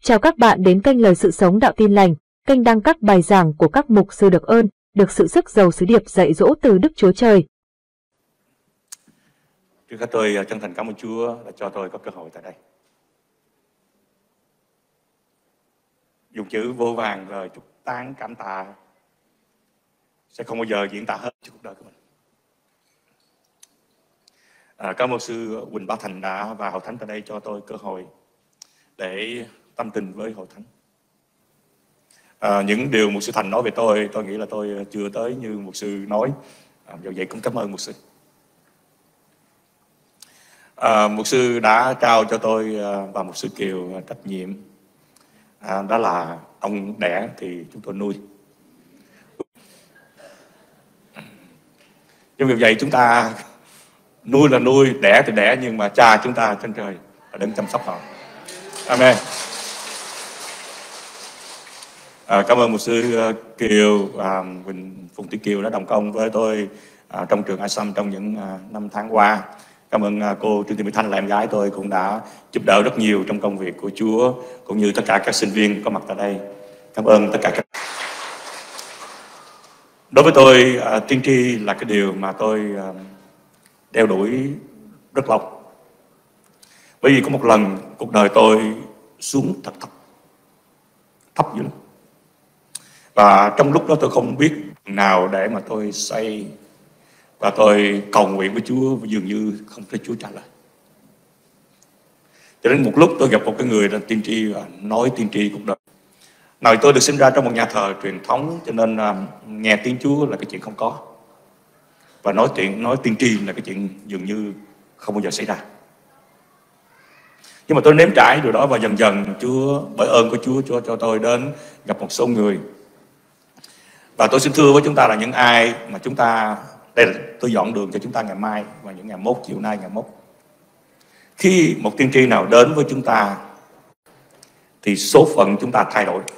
Chào các bạn đến kênh Lời Sự Sống Đạo Tin Lành, kênh đăng các bài giảng của các mục sư được ơn, được sự sức giàu sứ điệp dạy dỗ từ Đức Chúa Trời. Trước hết tôi chân thành cảm ơn Chúa đã cho tôi có cơ hội tại đây. Dùng chữ vô vàn lời chúc tán cảm tạ sẽ không bao giờ diễn tả hết cho cuộc đời của mình. Cảm ơn sư Quỳnh Bá Thành đã và Hội Thánh tại đây cho tôi cơ hội để tâm tình với Hội Thánh. Những điều mục sư Thành nói về tôi nghĩ là tôi chưa tới như mục sư nói. Do vậy cũng cảm ơn mục sư. Mục sư đã trao cho tôi và mục sư Kiều trách nhiệm, đó là ông đẻ thì chúng tôi nuôi. Nhưng vì vậy chúng ta nuôi là nuôi, đẻ thì đẻ, nhưng mà cha chúng ta trên trời là đấng chăm sóc họ. Amen. Cảm ơn mục sư Kiều và Phùng Thị Kiều đã đồng công với tôi trong trường ASAM trong những năm tháng qua. Cảm ơn cô Trương Thị Mỹ Thanh là em gái tôi cũng đã giúp đỡ rất nhiều trong công việc của Chúa, cũng như tất cả các sinh viên có mặt tại đây. Cảm ơn tất cả các. Đối với tôi, tiên tri là cái điều mà tôi đeo đuổi rất lâu. Bởi vì có một lần cuộc đời tôi xuống thật thấp dữ lắm. Và trong lúc đó tôi không biết nào để mà tôi xây, và tôi cầu nguyện với Chúa và dường như không thấy Chúa trả lời. Cho đến một lúc tôi gặp một cái người là tiên tri và nói tiên tri cuộc đời. Nào tôi được sinh ra trong một nhà thờ truyền thống, cho nên nghe tiếng Chúa là cái chuyện không có. Và nói tiên tri là cái chuyện dường như không bao giờ xảy ra. Nhưng mà tôi nếm trải điều đó và dần dần Chúa, bởi ơn của Chúa cho tôi đến gặp một số người. Và tôi xin thưa với chúng ta là những ai mà chúng ta, đây là tôi dọn đường cho chúng ta ngày mai và những ngày mốt, chiều nay, ngày mốt. Khi một tiên tri nào đến với chúng ta thì số phận chúng ta thay đổi.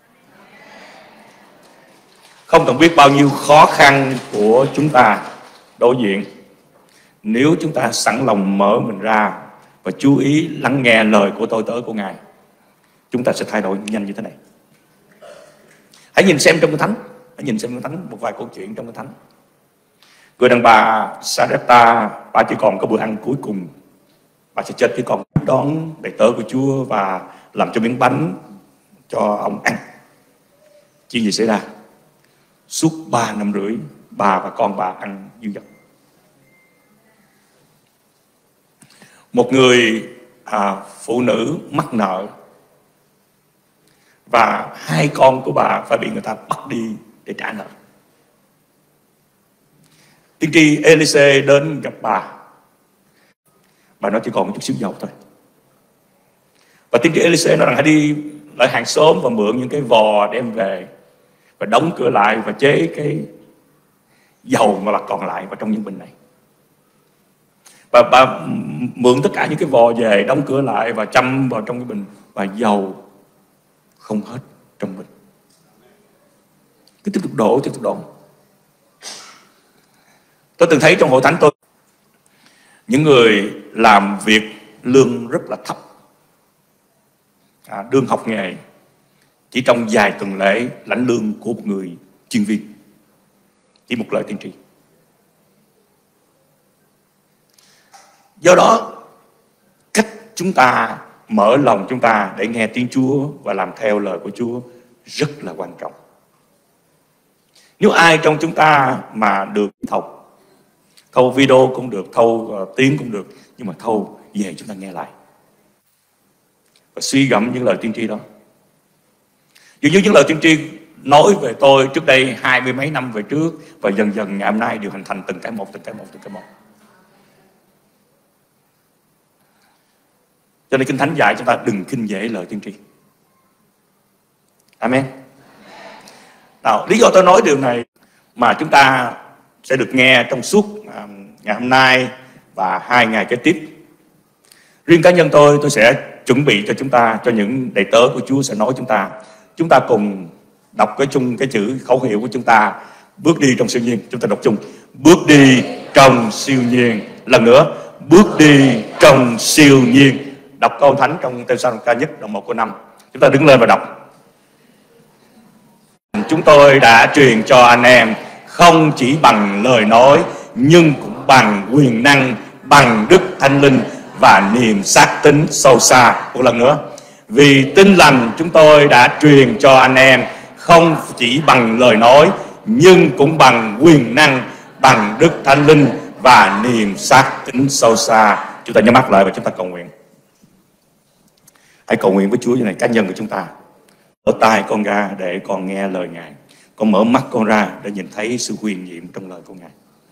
Không cần biết bao nhiêu khó khăn của chúng ta đối diện, nếu chúng ta sẵn lòng mở mình ra và chú ý lắng nghe lời của tôi tớ của Ngài, chúng ta sẽ thay đổi nhanh như thế này. Hãy nhìn xem trong Kinh Thánh, một vài câu chuyện trong Kinh Thánh. Người đàn bà Sarepta, bà chỉ còn có bữa ăn cuối cùng, bà sẽ chết, chỉ còn đón đầy tớ của Chúa và làm cho miếng bánh cho ông ăn. Chuyện gì xảy ra? Suốt 3 năm rưỡi, bà và con bà ăn dư dật. Một người phụ nữ mắc nợ và 2 con của bà phải bị người ta bắt đi để trả nợ. Tiên tri Elise đến gặp bà nói chỉ còn một chút xíu dầu thôi. Và tiên tri Elise nói rằng hãy đi lại hàng xóm và mượn những cái vò đem về và đóng cửa lại và chế cái dầu mà bà còn lại vào trong những bình này. Và bà mượn tất cả những cái vò về, đóng cửa lại và châm vào trong cái bình, và dầu không hết trong bình. Cứ tiếp tục đổ. Tôi từng thấy trong hội thánh tôi, những người làm việc lương rất là thấp, đương học nghề, chỉ trong vài tuần lễ lãnh lương của một người chuyên viên, chỉ một lời tiên tri. Do đó, cách chúng ta mở lòng chúng ta để nghe tiếng Chúa và làm theo lời của Chúa rất là quan trọng. Nếu ai trong chúng ta mà được thâu video cũng được, thâu tiếng cũng được, nhưng mà thâu về chúng ta nghe lại và suy gẫm những lời tiên tri đó. Dường như những lời tiên tri nói về tôi trước đây 20 mấy năm về trước, và dần dần ngày hôm nay đều hình thành từng cái một. Cho nên Kinh Thánh dạy chúng ta đừng khinh dễ lời tiên tri. Amen. Nào, lý do tôi nói điều này mà chúng ta sẽ được nghe trong suốt ngày hôm nay và 2 ngày kế tiếp. Riêng cá nhân tôi sẽ chuẩn bị cho chúng ta, cho những đầy tớ của Chúa sẽ nói chúng ta cùng đọc cái chữ khẩu hiệu của chúng ta, bước đi trong siêu nhiên. Chúng ta đọc chung: bước đi trong siêu nhiên. Lần nữa, bước đi trong siêu nhiên. Đọc câu Thánh trong Tê-sa-lô-ni-ca nhất đoạn 1 câu 5. Chúng ta đứng lên và đọc. Chúng tôi đã truyền cho anh em không chỉ bằng lời nói, nhưng cũng bằng quyền năng, bằng Đức Thánh Linh và niềm xác tín sâu xa. Một lần nữa. Vì tin lành chúng tôi đã truyền cho anh em không chỉ bằng lời nói, nhưng cũng bằng quyền năng, bằng Đức Thánh Linh và niềm xác tín sâu xa. Chúng ta nhắm mắt lại và chúng ta cầu nguyện. Hãy cầu nguyện với Chúa như này, cá nhân của chúng ta. Mở tai con ra để con nghe lời Ngài. Con mở mắt con ra để nhìn thấy sự huyền nhiệm trong lời của Ngài.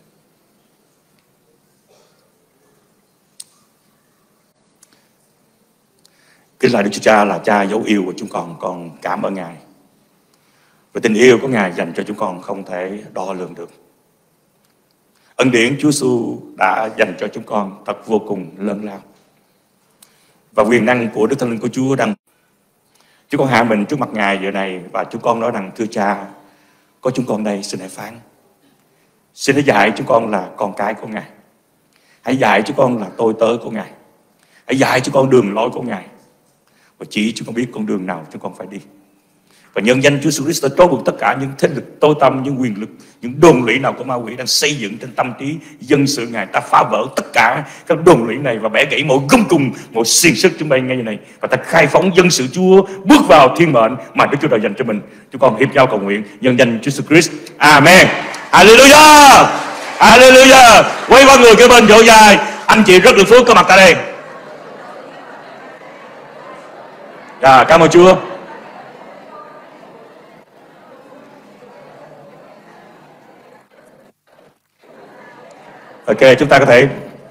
Kính lạy Đức Chúa Cha là Cha dấu yêu của chúng con cảm ơn Ngài. Và tình yêu của Ngài dành cho chúng con không thể đo lường được. Ân điển Chúa Giêsu đã dành cho chúng con thật vô cùng lớn lao. Và quyền năng của Đức Thánh Linh của Chúa đang. Chúng con hạ mình trước mặt Ngài giờ này và chúng con nói rằng: thưa Cha, có chúng con đây, xin hãy phán. Xin hãy dạy chúng con là con cái của Ngài. Hãy dạy chúng con là tôi tớ của Ngài. Hãy dạy chúng con đường lối của Ngài. Và chỉ chúng con biết con đường nào chúng con phải đi. Và nhân danh Chúa Jesus Christ trói buộc tất cả những thế lực tối tăm, những quyền lực, những đồn lũy nào của ma quỷ đang xây dựng trên tâm trí dân sự Ngài. Ta phá vỡ tất cả các đồn lũy này và bẻ gãy mọi gông cùm, mọi xiềng xích chúng đây ngay này. Và ta khai phóng dân sự Chúa bước vào thiên mệnh mà Đức Chúa Trời dành cho mình. Chúng con hiệp nhau cầu nguyện nhân danh Chúa Jesus Christ. Amen. Hallelujah. Hallelujah. Quay qua người kế bên vỗ dài. Anh chị rất được phước có mặt tại đây. Cảm ơn Chúa. Ok, chúng ta có thể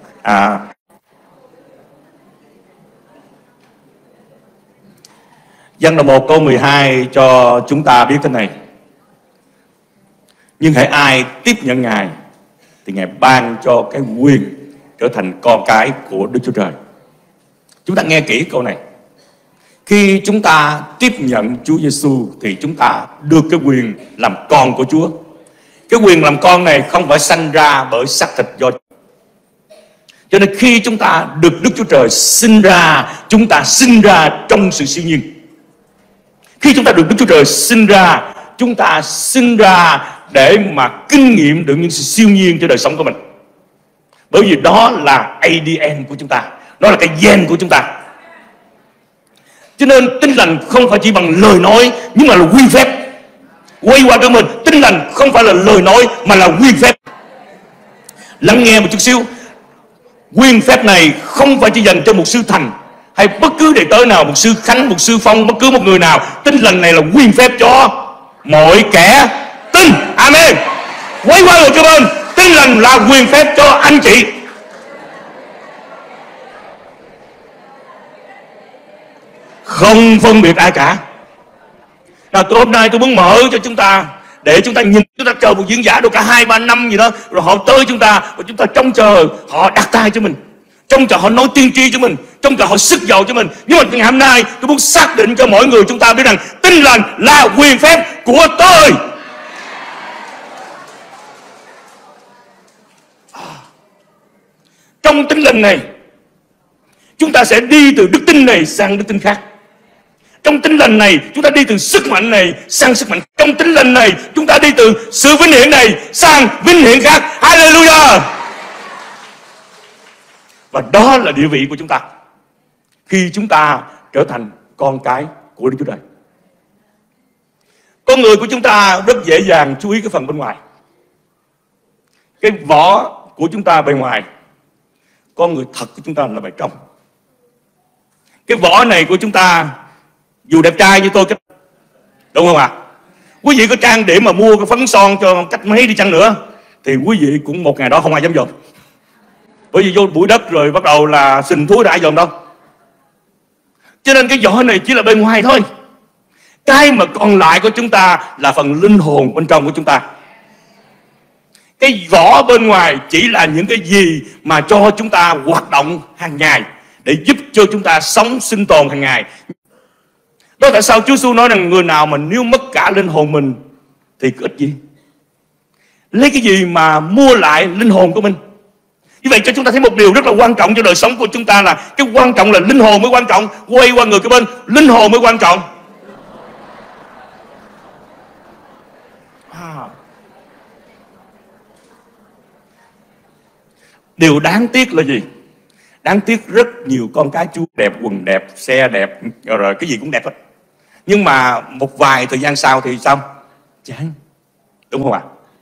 Giăng đoạn 1 câu 12 cho chúng ta biết thế này: nhưng hãy ai tiếp nhận Ngài thì Ngài ban cho cái quyền trở thành con cái của Đức Chúa Trời. Chúng ta nghe kỹ câu này. Khi chúng ta tiếp nhận Chúa Giêsu thì chúng ta được cái quyền làm con của Chúa. Cái quyền làm con này không phải sanh ra bởi xác thịt do. Cho nên khi chúng ta được Đức Chúa Trời sinh ra, chúng ta sinh ra trong sự siêu nhiên. Khi chúng ta được Đức Chúa Trời sinh ra, chúng ta sinh ra để mà kinh nghiệm được những sự siêu nhiên cho đời sống của mình. Bởi vì đó là ADN của chúng ta, đó là cái gen của chúng ta. Cho nên tin lành không phải chỉ bằng lời nói, nhưng mà là quy phép. Quay qua cho mình, tin lành không phải là lời nói mà là quyền phép. Lắng nghe một chút xíu. Quyền phép này không phải chỉ dành cho mục sư Thành hay bất cứ đệ tớ nào, mục sư Khánh, mục sư Phong, bất cứ một người nào. Tin lành này là quyền phép cho mọi kẻ tin. Amen. Quay qua người cho bên, tin lành là quyền phép cho anh chị. Không phân biệt ai cả. Nào, tôi hôm nay tôi muốn mở cho chúng ta để chúng ta nhìn, chúng ta chờ một diễn giả được cả 2-3 năm gì đó, rồi họ tới chúng ta và chúng ta trông chờ họ đặt tay cho mình, trông chờ họ nói tiên tri cho mình, trông chờ họ sức dầu cho mình. Nhưng mà ngày hôm nay tôi muốn xác định cho mỗi người chúng ta biết rằng tin lành là quyền phép của tôi. Trong tin lành này chúng ta sẽ đi từ đức tin này sang đức tin khác. Trong tin lành này chúng ta đi từ sức mạnh này sang sức mạnh. Trong tin lành này chúng ta đi từ sự vinh hiển này sang vinh hiển khác. Hallelujah. Và đó là địa vị của chúng ta khi chúng ta trở thành con cái của Đức Chúa Trời. Con người của chúng ta rất dễ dàng chú ý cái phần bên ngoài, cái vỏ của chúng ta bề ngoài. Con người thật của chúng ta là bề trong. Cái vỏ này của chúng ta dù đẹp trai như tôi, đúng không ạ? Quý vị có trang điểm mà mua cái phấn son cho cách mấy đi chăng nữa thì quý vị cũng một ngày đó không ai dám dòm. Bởi vì vô bụi đất rồi bắt đầu là sình thúi đã ai dòm đâu. Cho nên cái vỏ này chỉ là bên ngoài thôi. Cái mà còn lại của chúng ta là phần linh hồn bên trong của chúng ta. Cái vỏ bên ngoài chỉ là những cái gì mà cho chúng ta hoạt động hàng ngày, để giúp cho chúng ta sống sinh tồn hàng ngày. Đó tại sao Chúa Giêsu nói rằng người nào mà nếu mất cả linh hồn mình thì có ích gì? Lấy cái gì mà mua lại linh hồn của mình? Như vậy cho chúng ta thấy một điều rất là quan trọng cho đời sống của chúng ta là cái quan trọng là linh hồn mới quan trọng. Quay qua người kế bên, linh hồn mới quan trọng. Điều đáng tiếc là gì? Đáng tiếc rất nhiều con cái Chúa đẹp, quần đẹp, xe đẹp, rồi cái gì cũng đẹp hết. Nhưng mà một vài thời gian sau thì sao? Chán. Đúng không ạ?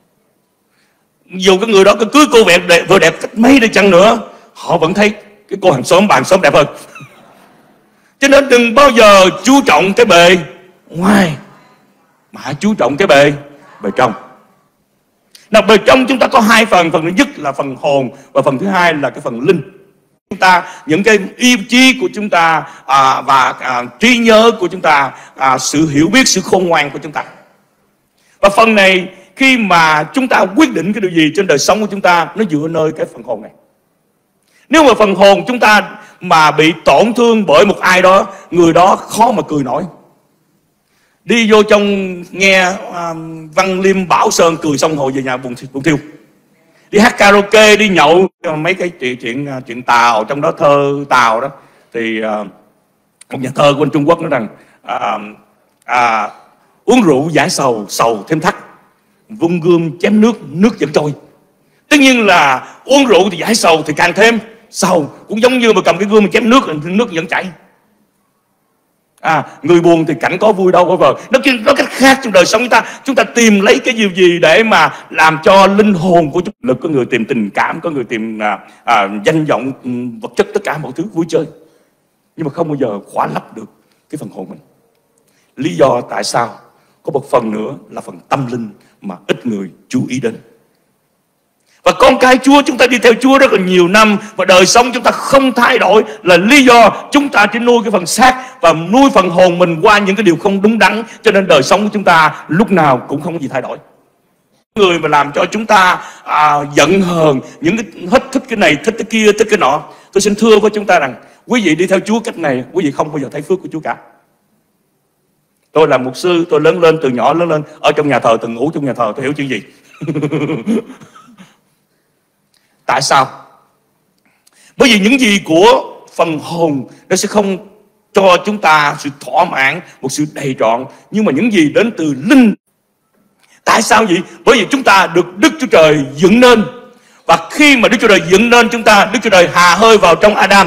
Dù cái người đó cứ cưới cô vừa đẹp cách mấy đi chăng nữa, họ vẫn thấy cái cô hàng xóm, bà hàng xóm đẹp hơn. Cho nên đừng bao giờ chú trọng cái bề ngoài, mà hãy chú trọng cái bề trong. Nào, bề trong chúng ta có hai phần. Phần thứ nhất là phần hồn, và phần thứ hai là cái phần linh. Chúng ta, những cái ý chí của chúng ta và trí nhớ của chúng ta, sự hiểu biết, sự khôn ngoan của chúng ta. Và phần này khi mà chúng ta quyết định cái điều gì trên đời sống của chúng ta, nó dựa nơi cái phần hồn này. Nếu mà phần hồn chúng ta mà bị tổn thương bởi một ai đó, người đó khó mà cười nổi. Đi vô trong nghe Văn Liêm Bảo Sơn cười xong hồi về nhà buồn thiêu. Đi hát karaoke, đi nhậu, mấy cái chuyện Tàu, trong đó thơ Tàu đó, thì một nhà thơ của bên Trung Quốc nói rằng uống rượu giải sầu, sầu thêm thắt, vung gươm chém nước, nước vẫn trôi. Tất nhiên là uống rượu thì giải sầu thì càng thêm sầu, cũng giống như mà cầm cái gươm mà chém nước, nước vẫn chảy. Người buồn thì cảnh có vui đâu có vờ. Nó cách khác trong đời sống chúng ta tìm lấy cái điều gì để mà làm cho linh hồn của chúng ta. Có người tìm tình cảm, có người tìm danh vọng, vật chất, tất cả mọi thứ vui chơi, nhưng mà không bao giờ khỏa lấp được cái phần hồn mình. Lý do tại sao? Có một phần nữa là phần tâm linh mà ít người chú ý đến. Và con cái Chúa, chúng ta đi theo Chúa rất là nhiều năm và đời sống chúng ta không thay đổi là lý do chúng ta chỉ nuôi cái phần xác và nuôi phần hồn mình qua những cái điều không đúng đắn, cho nên đời sống của chúng ta lúc nào cũng không có gì thay đổi. Người mà làm cho chúng ta giận hờn, những cái hết thích cái này, thích cái kia, thích cái nọ. Tôi xin thưa với chúng ta rằng quý vị đi theo Chúa cách này, quý vị không bao giờ thấy phước của Chúa cả. Tôi là mục sư, tôi lớn lên từ nhỏ lớn lên ở trong nhà thờ, từng ngủ trong nhà thờ, tôi hiểu chuyện gì. Tại sao? Bởi vì những gì của phần hồn nó sẽ không cho chúng ta sự thỏa mãn, một sự đầy trọn. Nhưng mà những gì đến từ linh. Tại sao vậy? Bởi vì chúng ta được Đức Chúa Trời dựng nên. Và khi mà Đức Chúa Trời dựng nên chúng ta, Đức Chúa Trời hà hơi vào trong Adam.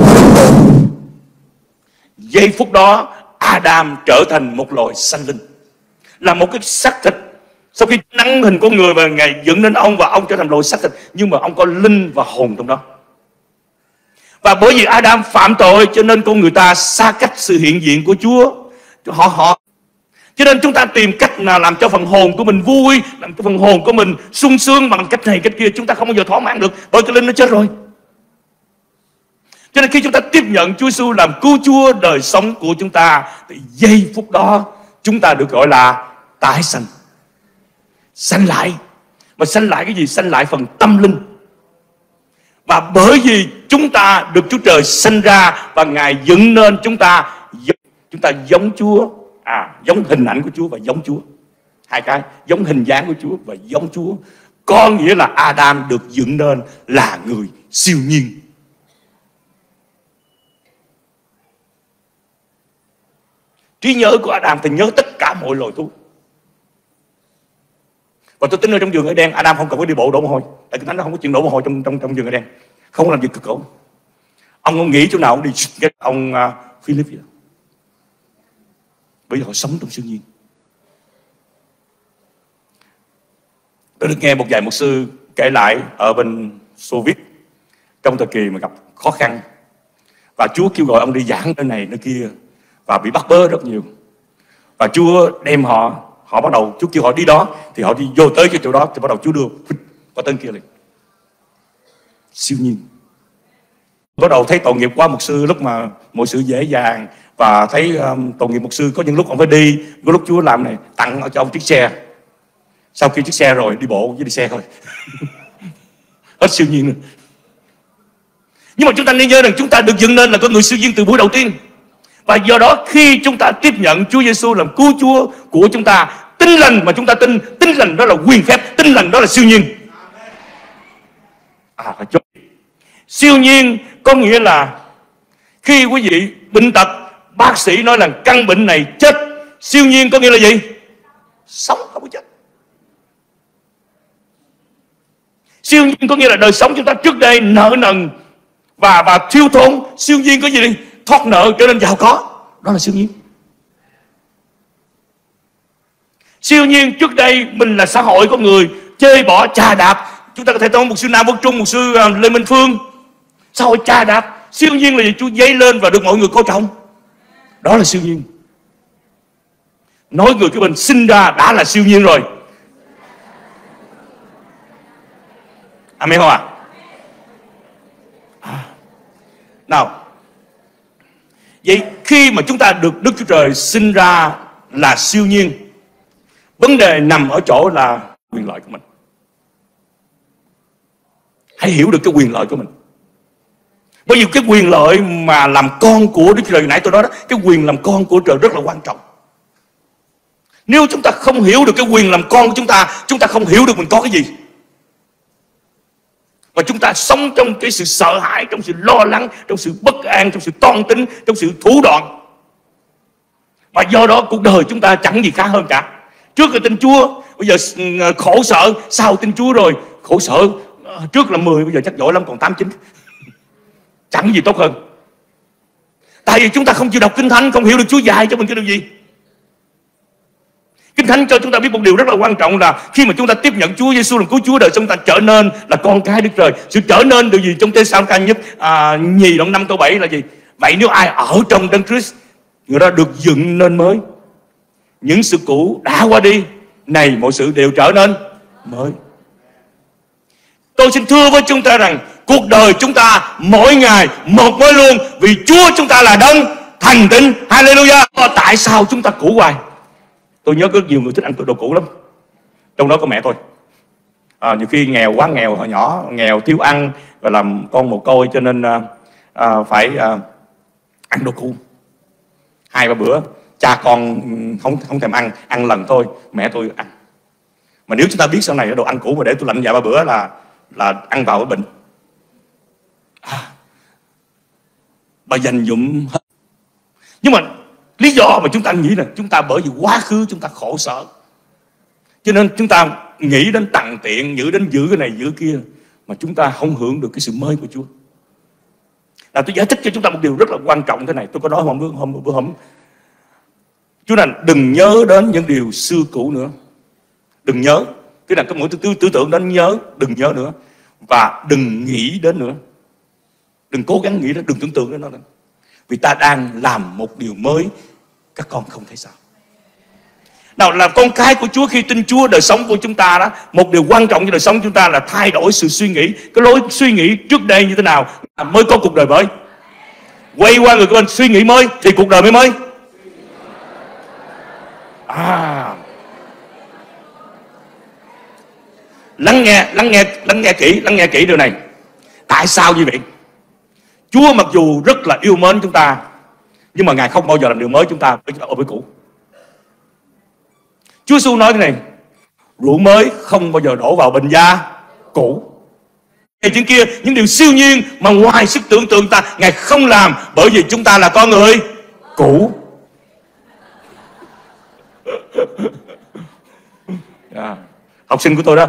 Giây phút đó Adam trở thành một loài sanh linh, là một cái xác thịt. Sau khi nắng hình con người và Ngài dựng nên ông, và ông trở thành loài xác thịt, nhưng mà ông có linh và hồn trong đó. Và bởi vì Adam phạm tội cho nên con người ta xa cách sự hiện diện của Chúa. Cho nên chúng ta tìm cách nào làm cho phần hồn của mình vui, làm cho phần hồn của mình sung sướng bằng cách này cách kia. Chúng ta không bao giờ thỏa mãn được, bởi cái linh nó chết rồi. Cho nên khi chúng ta tiếp nhận Chúa Giêsu làm cứu Chúa đời sống của chúng ta, thì giây phút đó chúng ta được gọi là tái sanh. Sanh lại. Mà sanh lại cái gì? Sanh lại phần tâm linh. Và bởi vì chúng ta được Chúa Trời sanh ra và Ngài dựng nên chúng ta giống Chúa, giống hình ảnh của Chúa và giống Chúa. Hai cái, giống hình dáng của Chúa và giống Chúa. Có nghĩa là Adam được dựng nên là người siêu nhiên. Trí nhớ của Adam thì nhớ tất cả mọi loài thú. Và tôi tính ở trong vườn ở đen, Adam không cần phải đi bộ đổ mồ hôi. Tại cái Thánh nó không có chuyện đổ mồ hôi trong vườn ở đen. Không có làm việc cực khổ. Ông không nghĩ chỗ nào ông đi cái ông Philip vậy. Bởi vì họ sống trong siêu nhiên. Tôi được nghe một vài mục sư kể lại ở bên Xô Viết trong thời kỳ mà gặp khó khăn, và Chúa kêu gọi ông đi giảng nơi này nơi kia, và bị bắt bớ rất nhiều. Và Chúa đem họ bắt đầu, Chúa kêu họ đi đó, thì họ đi vô tới cái chỗ đó, thì bắt đầu Chúa đưa qua tên kia liền. Siêu nhiên. Bắt đầu thấy tội nghiệp quá mục sư, lúc mà mọi sự dễ dàng, và thấy tội nghiệp mục sư, có những lúc ông phải đi, có lúc Chúa làm này, tặng cho ông chiếc xe. Sau khi chiếc xe rồi, đi bộ với đi xe thôi. Hết siêu nhiên nữa. Nhưng mà chúng ta nên nhớ rằng chúng ta được dựng nên là con người siêu nhiên từ buổi đầu tiên. Và do đó khi chúng ta tiếp nhận Chúa Giêsu làm cứu Chúa của chúng ta, tin lành mà chúng ta tin lành đó là quyền phép, tin lành đó là siêu nhiên. Siêu nhiên có nghĩa là khi quý vị bệnh tật, bác sĩ nói là căn bệnh này chết. Siêu nhiên có nghĩa là gì? Sống, không có chết. Siêu nhiên có nghĩa là đời sống chúng ta trước đây nợ nần và thiếu thốn. Siêu nhiên có gì đi? Thoát nợ trở nên giàu có. Đó là siêu nhiên. Siêu nhiên trước đây mình là xã hội con người chê bỏ, chà đạp. Chúng ta có thể nói một sư Nam Quốc Trung, một sư Lê Minh Phương. Xã hội chà đạp. Siêu nhiên là gì? Chúa dấy lên và được mọi người coi trọng. Đó là siêu nhiên. Nói người cái bên sinh ra đã là siêu nhiên rồi. Amen không ạ? Nào, vậy khi mà chúng ta được Đức Chúa Trời sinh ra là siêu nhiên, vấn đề nằm ở chỗ là quyền lợi của mình. Hãy hiểu được cái quyền lợi của mình. Bởi vì cái quyền lợi mà làm con của Đức Chúa Trời, nãy tôi nói đó, cái quyền làm con của Trời rất là quan trọng. Nếu chúng ta không hiểu được cái quyền làm con của chúng ta không hiểu được mình có cái gì. Và chúng ta sống trong cái sự sợ hãi, trong sự lo lắng, trong sự bất an, trong sự toan tính, trong sự thủ đoạn. Và do đó cuộc đời chúng ta chẳng gì khá hơn cả. Trước là tin Chúa, bây giờ khổ sở. Sau tin Chúa rồi khổ sở. Trước là 10, bây giờ chắc giỏi lắm còn 8, 9. Chẳng gì tốt hơn. Tại vì chúng ta không chịu đọc Kinh Thánh, không hiểu được Chúa dạy cho mình cái điều gì. Kinh Thánh cho chúng ta biết một điều rất là quan trọng là khi mà chúng ta tiếp nhận Chúa Giêsu làm cứu Chúa, đời chúng ta trở nên là con cái Đức Trời. Sự trở nên điều gì trong Tê-sa-lô-ni-ca nhất nhì đoạn 5 câu 7 là gì? Vậy nếu ai ở trong Đấng Christ, người đó được dựng nên mới. Những sự cũ đã qua đi, này mọi sự đều trở nên mới. Tôi xin thưa với chúng ta rằng cuộc đời chúng ta mỗi ngày một mới luôn, vì Chúa chúng ta là Đấng thành tín. Hallelujah. Tại sao chúng ta cũ hoài? Tôi nhớ có nhiều người thích ăn đồ cũ lắm. Trong đó có mẹ tôi. Nhiều khi nghèo quá nghèo, hồi nhỏ nghèo thiếu ăn và làm con mồ côi, cho nên phải ăn đồ cũ. 2-3 bữa cha con không thèm ăn lần thôi, mẹ tôi ăn. Mà nếu chúng ta biết sau này đồ ăn cũ mà để tôi lạnh vài 3 bữa là ăn vào cái bệnh. Bà dành dụm hết. Nhưng mà lý do mà chúng ta nghĩ là chúng ta bởi vì quá khứ chúng ta khổ sở, cho nên chúng ta nghĩ đến tặng tiện, nghĩ đến giữ cái này giữ kia, mà chúng ta không hưởng được cái sự mới của Chúa. Là tôi giải thích cho chúng ta một điều rất là quan trọng thế này. Tôi có nói hôm Chúa là đừng nhớ đến những điều xưa cũ nữa. Đừng nhớ. Tức là có mỗi tư tưởng đến nhớ, đừng nhớ nữa. Và đừng nghĩ đến nữa. Đừng cố gắng nghĩ đến, đừng tưởng tượng đến nó nữa. Vì ta đang làm một điều mới, các con không thấy sao. Nào, là con cái của Chúa, khi tin Chúa, đời sống của chúng ta đó, một điều quan trọng cho đời sống chúng ta là thay đổi sự suy nghĩ. Cái lối suy nghĩ trước đây như thế nào mới có cuộc đời mới. Quay qua người của mình, suy nghĩ mới thì cuộc đời mới. Lắng nghe kỹ điều này. Tại sao như vậy? Chúa mặc dù rất là yêu mến chúng ta, nhưng mà Ngài không bao giờ làm điều mới chúng ta ở với cũ. Chúa Giêsu nói thế này: rượu mới không bao giờ đổ vào bình da cũ. Chuyện kia, những điều siêu nhiên mà ngoài sức tưởng tượng ta, Ngài không làm, bởi vì chúng ta là con người cũ. Học sinh của tôi đó.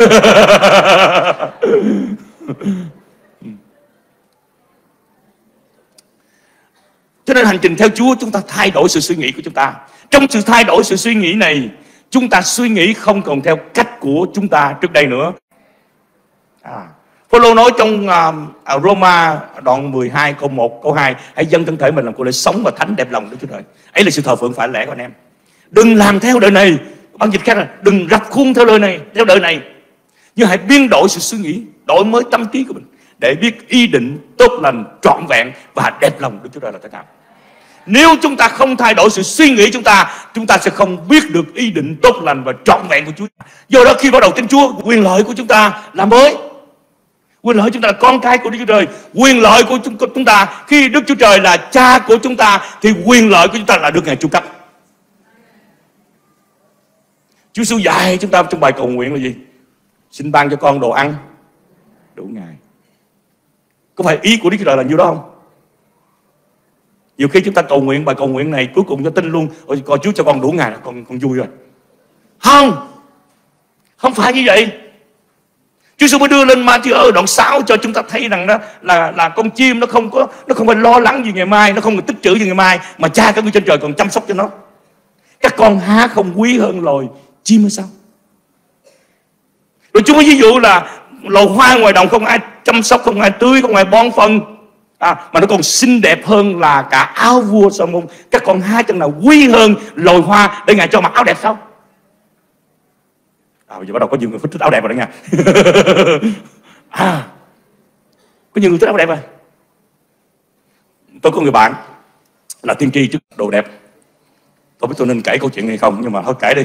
Cho nên hành trình theo Chúa, chúng ta thay đổi sự suy nghĩ của chúng ta. Trong sự thay đổi sự suy nghĩ này, chúng ta suy nghĩ không còn theo cách của chúng ta trước đây nữa. Phaolô nói trong Roma đoạn 12 câu 1 câu 2: hãy dâng thân thể mình làm của lễ sống và thánh đẹp lòng Đức Chúa Trời. Ấy là sự thờ phượng phải lẽ của anh em. Đừng làm theo đời này. Bằng dịch khác là đừng rập khuôn theo đời này, nhưng hãy biến đổi sự suy nghĩ, đổi mới tâm trí của mình để biết ý định tốt lành, trọn vẹn và đẹp lòng Đức Chúa Trời là thế nào. Nếu chúng ta không thay đổi sự suy nghĩ chúng ta sẽ không biết được ý định tốt lành và trọn vẹn của Chúa. Do đó khi bắt đầu tin Chúa, quyền lợi của chúng ta là mới. Quyền lợi chúng ta là con cái của Đức Chúa Trời. Quyền lợi của chúng ta khi Đức Chúa Trời là cha của chúng ta, thì quyền lợi của chúng ta là được Ngài chu cấp. Chúa Giêsu dạy chúng ta trong bài cầu nguyện là gì? Xin ban cho con đồ ăn đủ ngày. Có phải ý của Đức Chúa Trời là nhiêu đó không? Nhiều khi chúng ta cầu nguyện bài cầu nguyện này cuối cùng cho tin luôn, ôi coi Chúa cho con đủ ngày là con vui rồi. Không phải như vậy. Chúa Giêsu mới đưa lên Ma-thi-ơ ở đoạn 6 cho chúng ta thấy rằng đó là con chim nó không phải lo lắng gì ngày mai, nó không phải tích trữ gì ngày mai, mà Cha các ngươi trên trời còn chăm sóc cho nó. Các con há không quý hơn loài chim hay sao? Rồi Chúa mới ví dụ là loài hoa ngoài đồng không ai chăm sóc, không ai tưới, không ai bón phân, mà nó còn xinh đẹp hơn là cả áo vua Sa-lô-môn. Các con há chẳng nào quý hơn loài hoa để Ngài cho mặc áo đẹp sao? Bây giờ bắt đầu có nhiều người thích áo đẹp rồi đó nha. Có nhiều người thích áo đẹp rồi. Tôi có người bạn là tiên tri trước đồ đẹp. Tôi biết tôi nên kể câu chuyện này không, nhưng mà thôi kể đi.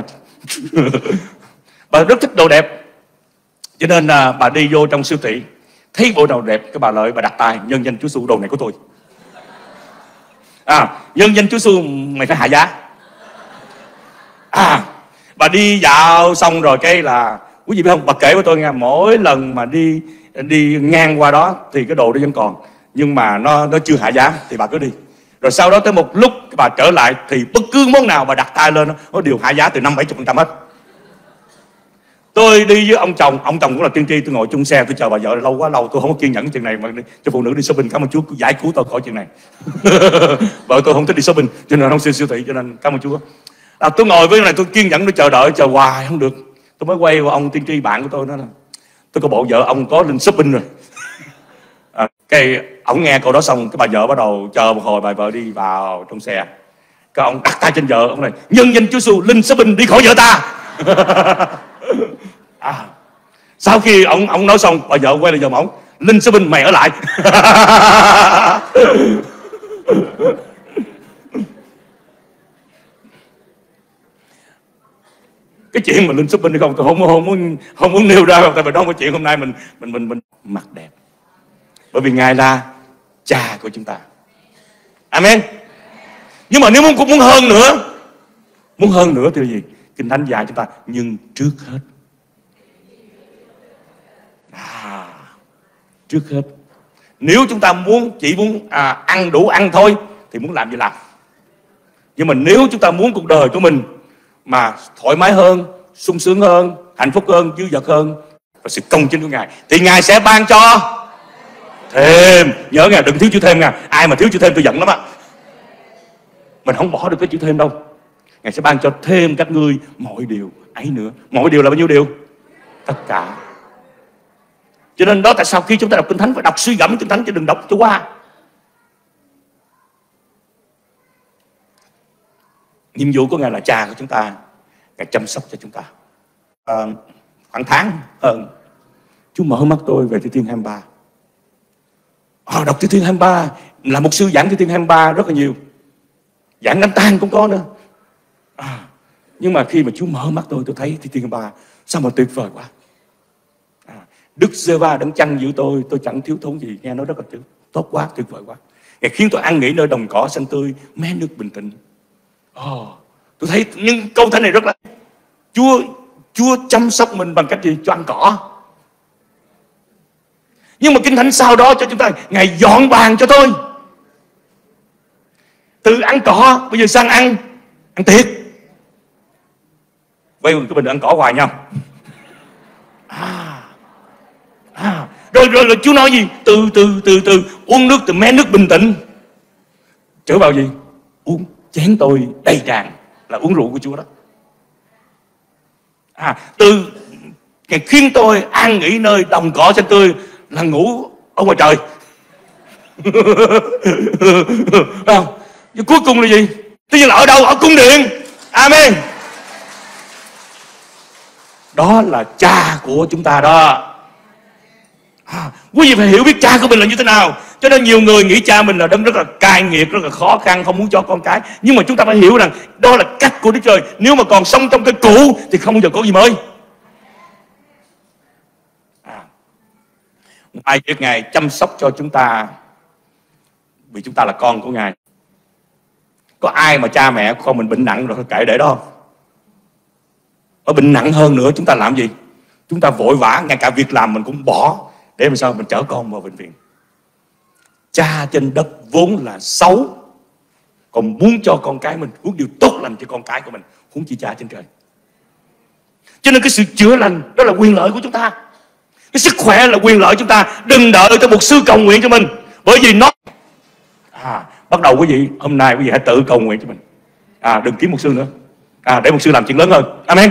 Bà rất thích đồ đẹp, cho nên bà đi vô trong siêu thị, thấy bộ đồ đẹp, cái bà lợi bà đặt tay: nhân danh Chúa Giêsu đồ này của tôi. Nhân danh Chúa Giêsu mày phải hạ giá. Bà đi dạo xong rồi cái là, quý vị biết không, bà kể với tôi nghe, mỗi lần mà đi ngang qua đó thì cái đồ đó vẫn còn, nhưng mà nó chưa hạ giá thì bà cứ đi. Rồi sau đó tới một lúc bà trở lại thì bất cứ món nào bà đặt tay lên nó đều hạ giá từ 50-70% hết. Tôi đi với ông chồng cũng là tiên tri, tôi ngồi chung xe tôi chờ bà vợ lâu quá, tôi không có kiên nhẫn chuyện này mà cho phụ nữ đi shopping. Cảm ơn Chúa giải cứu tôi khỏi chuyện này. Vợ tôi không thích đi shopping cho nên không siêu thị, cho nên cảm ơn Chúa. Tôi ngồi với này, tôi kiên nhẫn, tôi chờ hoài không được. Tôi mới quay qua ông tiên tri bạn của tôi, nói là tôi có bộ vợ ông có lên shopping rồi. Cái ông nghe câu đó xong, cái bà vợ bắt đầu chờ một hồi, bà vợ đi vào trong xe, cái ông đặt tay trên vợ, ông này: nhân danh Chúa Giêsu lên shopping đi khỏi vợ ta. Sau khi ông nói xong, bà vợ quay lại giùm ông: lên shopping mày ở lại. Cái chuyện mà lên shopping hay không tôi không muốn nêu ra, tại vì đó là chuyện hôm nay mình mặc đẹp, bởi vì Ngài là Cha của chúng ta. Amen. Nhưng mà nếu muốn hơn nữa thì là gì? Kinh Thánh dạy chúng ta: nhưng trước hết, trước hết, nếu chúng ta chỉ muốn ăn đủ ăn thôi thì muốn làm gì làm. Nhưng mà nếu chúng ta muốn cuộc đời của mình mà thoải mái hơn, sung sướng hơn, hạnh phúc hơn, dư dật hơn và sự công chính của Ngài, thì Ngài sẽ ban cho thêm. Nhớ Ngài đừng thiếu chữ thêm nha. Ai mà thiếu chữ thêm tôi giận lắm á. Mình không bỏ được cái chữ thêm đâu. Ngài sẽ ban cho thêm các ngươi mọi điều ấy nữa. Mọi điều là bao nhiêu điều? Tất cả. Cho nên đó tại sao khi chúng ta đọc Kinh Thánh phải đọc suy gẫm Kinh Thánh, chứ đừng đọc cho qua. Nhiệm vụ của Ngài là Cha của chúng ta, Ngài chăm sóc cho chúng ta. Khoảng tháng hơn, Chúa mở mắt tôi về Thi Thiên 23. Đọc Thi Thiên 23, là một sư giảng Thi Thiên 23 rất là nhiều, giảng đám tang cũng có nữa. Nhưng mà khi mà Chúa mở mắt tôi thấy Thi Thiên 23, sao mà tuyệt vời quá. Đức Giê-va đấng chăn giữ tôi chẳng thiếu thốn gì. Nghe nói rất là tốt quá, tuyệt vời quá. Ngài khiến tôi ăn nghỉ nơi đồng cỏ xanh tươi, mé nước bình tĩnh. Tôi thấy nhưng câu thánh này rất là Chúa chăm sóc mình bằng cách gì? Cho ăn cỏ. Nhưng mà Kinh Thánh sau đó cho chúng ta: Ngài dọn bàn cho tôi. Từ ăn cỏ bây giờ sang ăn tiệc. Vậy cái bình ăn cỏ hoài nhau. Rồi Chúa nói gì? Từ uống nước từ mé nước bình tĩnh trở vào gì? Uống chén tôi đầy tràn, là uống rượu của Chúa đó. Từ Ngài khiến tôi an nghỉ nơi đồng cỏ xanh tươi, là ngủ ở ngoài trời. Nhưng cuối cùng là gì? Tất nhiên là ở đâu? Ở cung điện. Amen. Đó là Cha của chúng ta đó. Quý vị phải hiểu biết Cha của mình là như thế nào. Cho nên nhiều người nghĩ cha mình là đấng rất là cay nghiệt, rất là khó khăn, không muốn cho con cái. Nhưng mà chúng ta phải hiểu rằng đó là cách của Đức Trời. Nếu mà còn sống trong cái cũ thì không bao giờ có gì mới. Ngoài việc Ngài chăm sóc cho chúng ta vì chúng ta là con của Ngài, có ai mà cha mẹ con mình bệnh nặng rồi kệ để đó không? Ở bệnh nặng hơn nữa chúng ta làm gì? Chúng ta vội vã, ngay cả việc làm mình cũng bỏ để làm sao mình chở con vào bệnh viện. Cha trên đất vốn là xấu, còn muốn cho con cái mình hướng điều tốt lành cho con cái của mình, huống chi Cha trên trời. Cho nên cái sự chữa lành đó là quyền lợi của chúng ta. Cái sức khỏe là quyền lợi chúng ta. Đừng đợi tới mục sư cầu nguyện cho mình, bởi vì nó bắt đầu quý vị hôm nay quý vị hãy tự cầu nguyện cho mình. Đừng kiếm mục sư nữa. Để mục sư làm chuyện lớn hơn. Amen.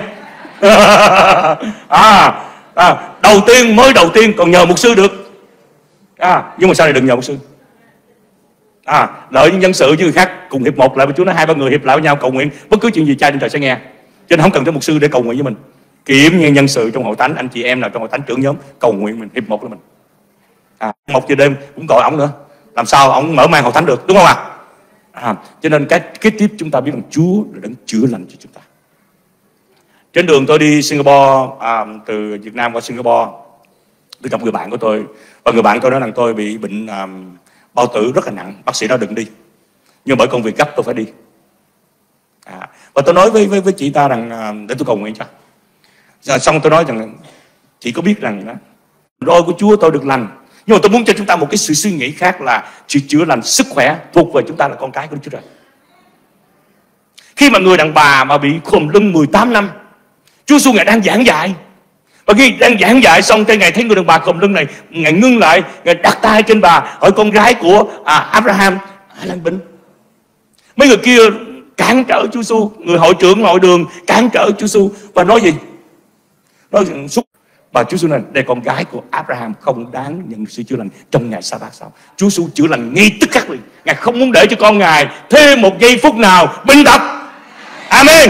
Đầu tiên còn nhờ mục sư được. Nhưng mà sau này đừng nhờ mục sư. Lợi những nhân sự với người khác cùng hiệp một lại với Chúa, nói 2-3 người hiệp lại với nhau cầu nguyện, bất cứ chuyện gì Cha trên trời sẽ nghe. Cho nên không cần tới mục sư để cầu nguyện với mình. Kiểm nghe nhân sự trong hội thánh, anh chị em nào trong hội thánh trưởng nhóm cầu nguyện mình, hiệp một với mình. 1 giờ đêm cũng gọi ổng nữa, làm sao ổng mở mang hội thánh được, đúng không ạ? Cho nên cái tiếp chúng ta biết rằng Chúa là đấng chữa lành cho chúng ta. Trên đường tôi đi Singapore, từ Việt Nam qua Singapore, tôi gặp người bạn của tôi, và người bạn tôi nói rằng tôi bị bệnh bao tử rất là nặng. Bác sĩ nói đừng đi, nhưng bởi công việc gấp tôi phải đi. Và tôi nói với chị ta rằng để tôi cầu nguyện cho. Rồi xong tôi nói rằng chị có biết rằng đó, roi của Chúa tôi được lành, nhưng mà tôi muốn cho chúng ta một cái sự suy nghĩ khác là sự chữa lành sức khỏe thuộc về chúng ta là con cái của Đức Chúa Trời. Khi mà người đàn bà mà bị khùm lưng 18 năm, Chúa Giêsu Ngài đang giảng dạy, và khi đang giảng dạy xong cái Ngài thấy người đàn bà khùm lưng này, Ngài ngưng lại, Ngài đặt tay trên bà, hỏi con gái của Abraham ai lành bệnh. Mấy người kia cản trở Chúa Giêsu, người hội trưởng hội đường cản trở Chúa Giêsu và nói gì? Nói xúc. Và Chúa Giêsu này, đây con gái của Abraham không đáng nhận sự chữa lành trong ngày Sa-bát sao? Chúa Giêsu chữa lành ngay tức khắc liền. Ngài không muốn để cho con Ngài thêm một giây phút nào bệnh tật. Amen.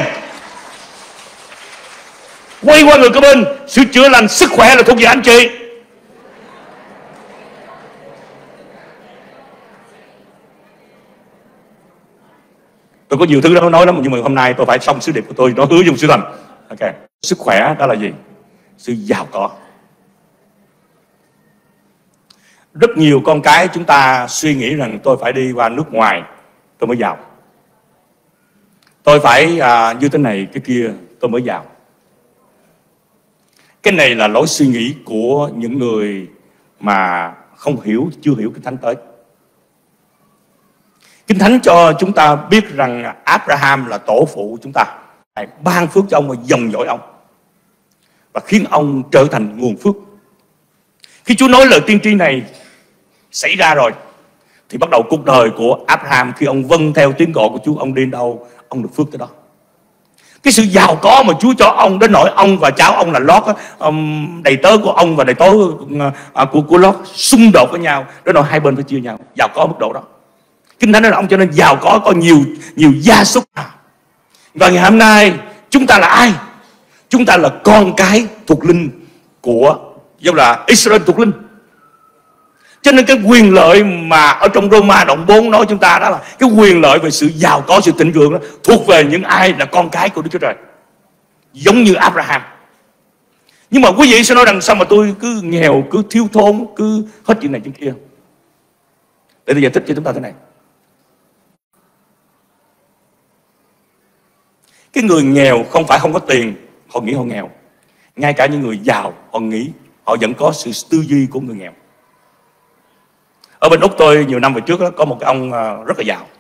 Quay qua người kế bên, sự chữa lành sức khỏe là thuộc về anh chị. Tôi có nhiều thứ đó nói lắm, nhưng mà hôm nay tôi phải xong sứ điệp của tôi, nó hứa dùng sự lành. Ok. Sức khỏe đó là gì? Sự giàu có. Rất nhiều con cái chúng ta suy nghĩ rằng tôi phải đi qua nước ngoài tôi mới giàu, tôi phải như thế này cái kia tôi mới giàu. Cái này là lối suy nghĩ của những người mà không hiểu, chưa hiểu Kinh Thánh tới. Kinh Thánh cho chúng ta biết rằng Abraham là tổ phụ chúng ta, Ngài ban phước cho ông và dòng dõi ông, và khiến ông trở thành nguồn phước. Khi Chúa nói lời tiên tri này xảy ra rồi, thì bắt đầu cuộc đời của Abraham, khi ông vâng theo tiếng gọi của Chúa, ông đi đâu ông được phước tới đó. Cái sự giàu có mà Chúa cho ông đến nỗi ông và cháu ông là Lót, đầy tớ của ông và đầy tớ của Lót xung đột với nhau, đến nỗi hai bên phải chia nhau. Giàu có mức độ đó. Kinh Thánh nói là ông cho nên giàu có nhiều gia súc. Và ngày hôm nay chúng ta là ai? Chúng ta là con cái thuộc linh của giống là Israel thuộc linh. Cho nên cái quyền lợi mà ở trong Roma đoạn 4 nói chúng ta đó là cái quyền lợi về sự giàu có, sự thịnh vượng đó, thuộc về những ai là con cái của Đức Chúa Trời, giống như Abraham. Nhưng mà quý vị sẽ nói rằng sao mà tôi cứ nghèo, cứ thiếu thốn, cứ hết chuyện này chuyện kia. Để tôi giải thích cho chúng ta thế này. Cái người nghèo không phải không có tiền họ nghĩ họ nghèo. Ngay cả những người giàu họ nghĩ họ vẫn có sự tư duy của người nghèo. Ở bên Úc tôi nhiều năm về trước đó, có một cái ông rất là giàu.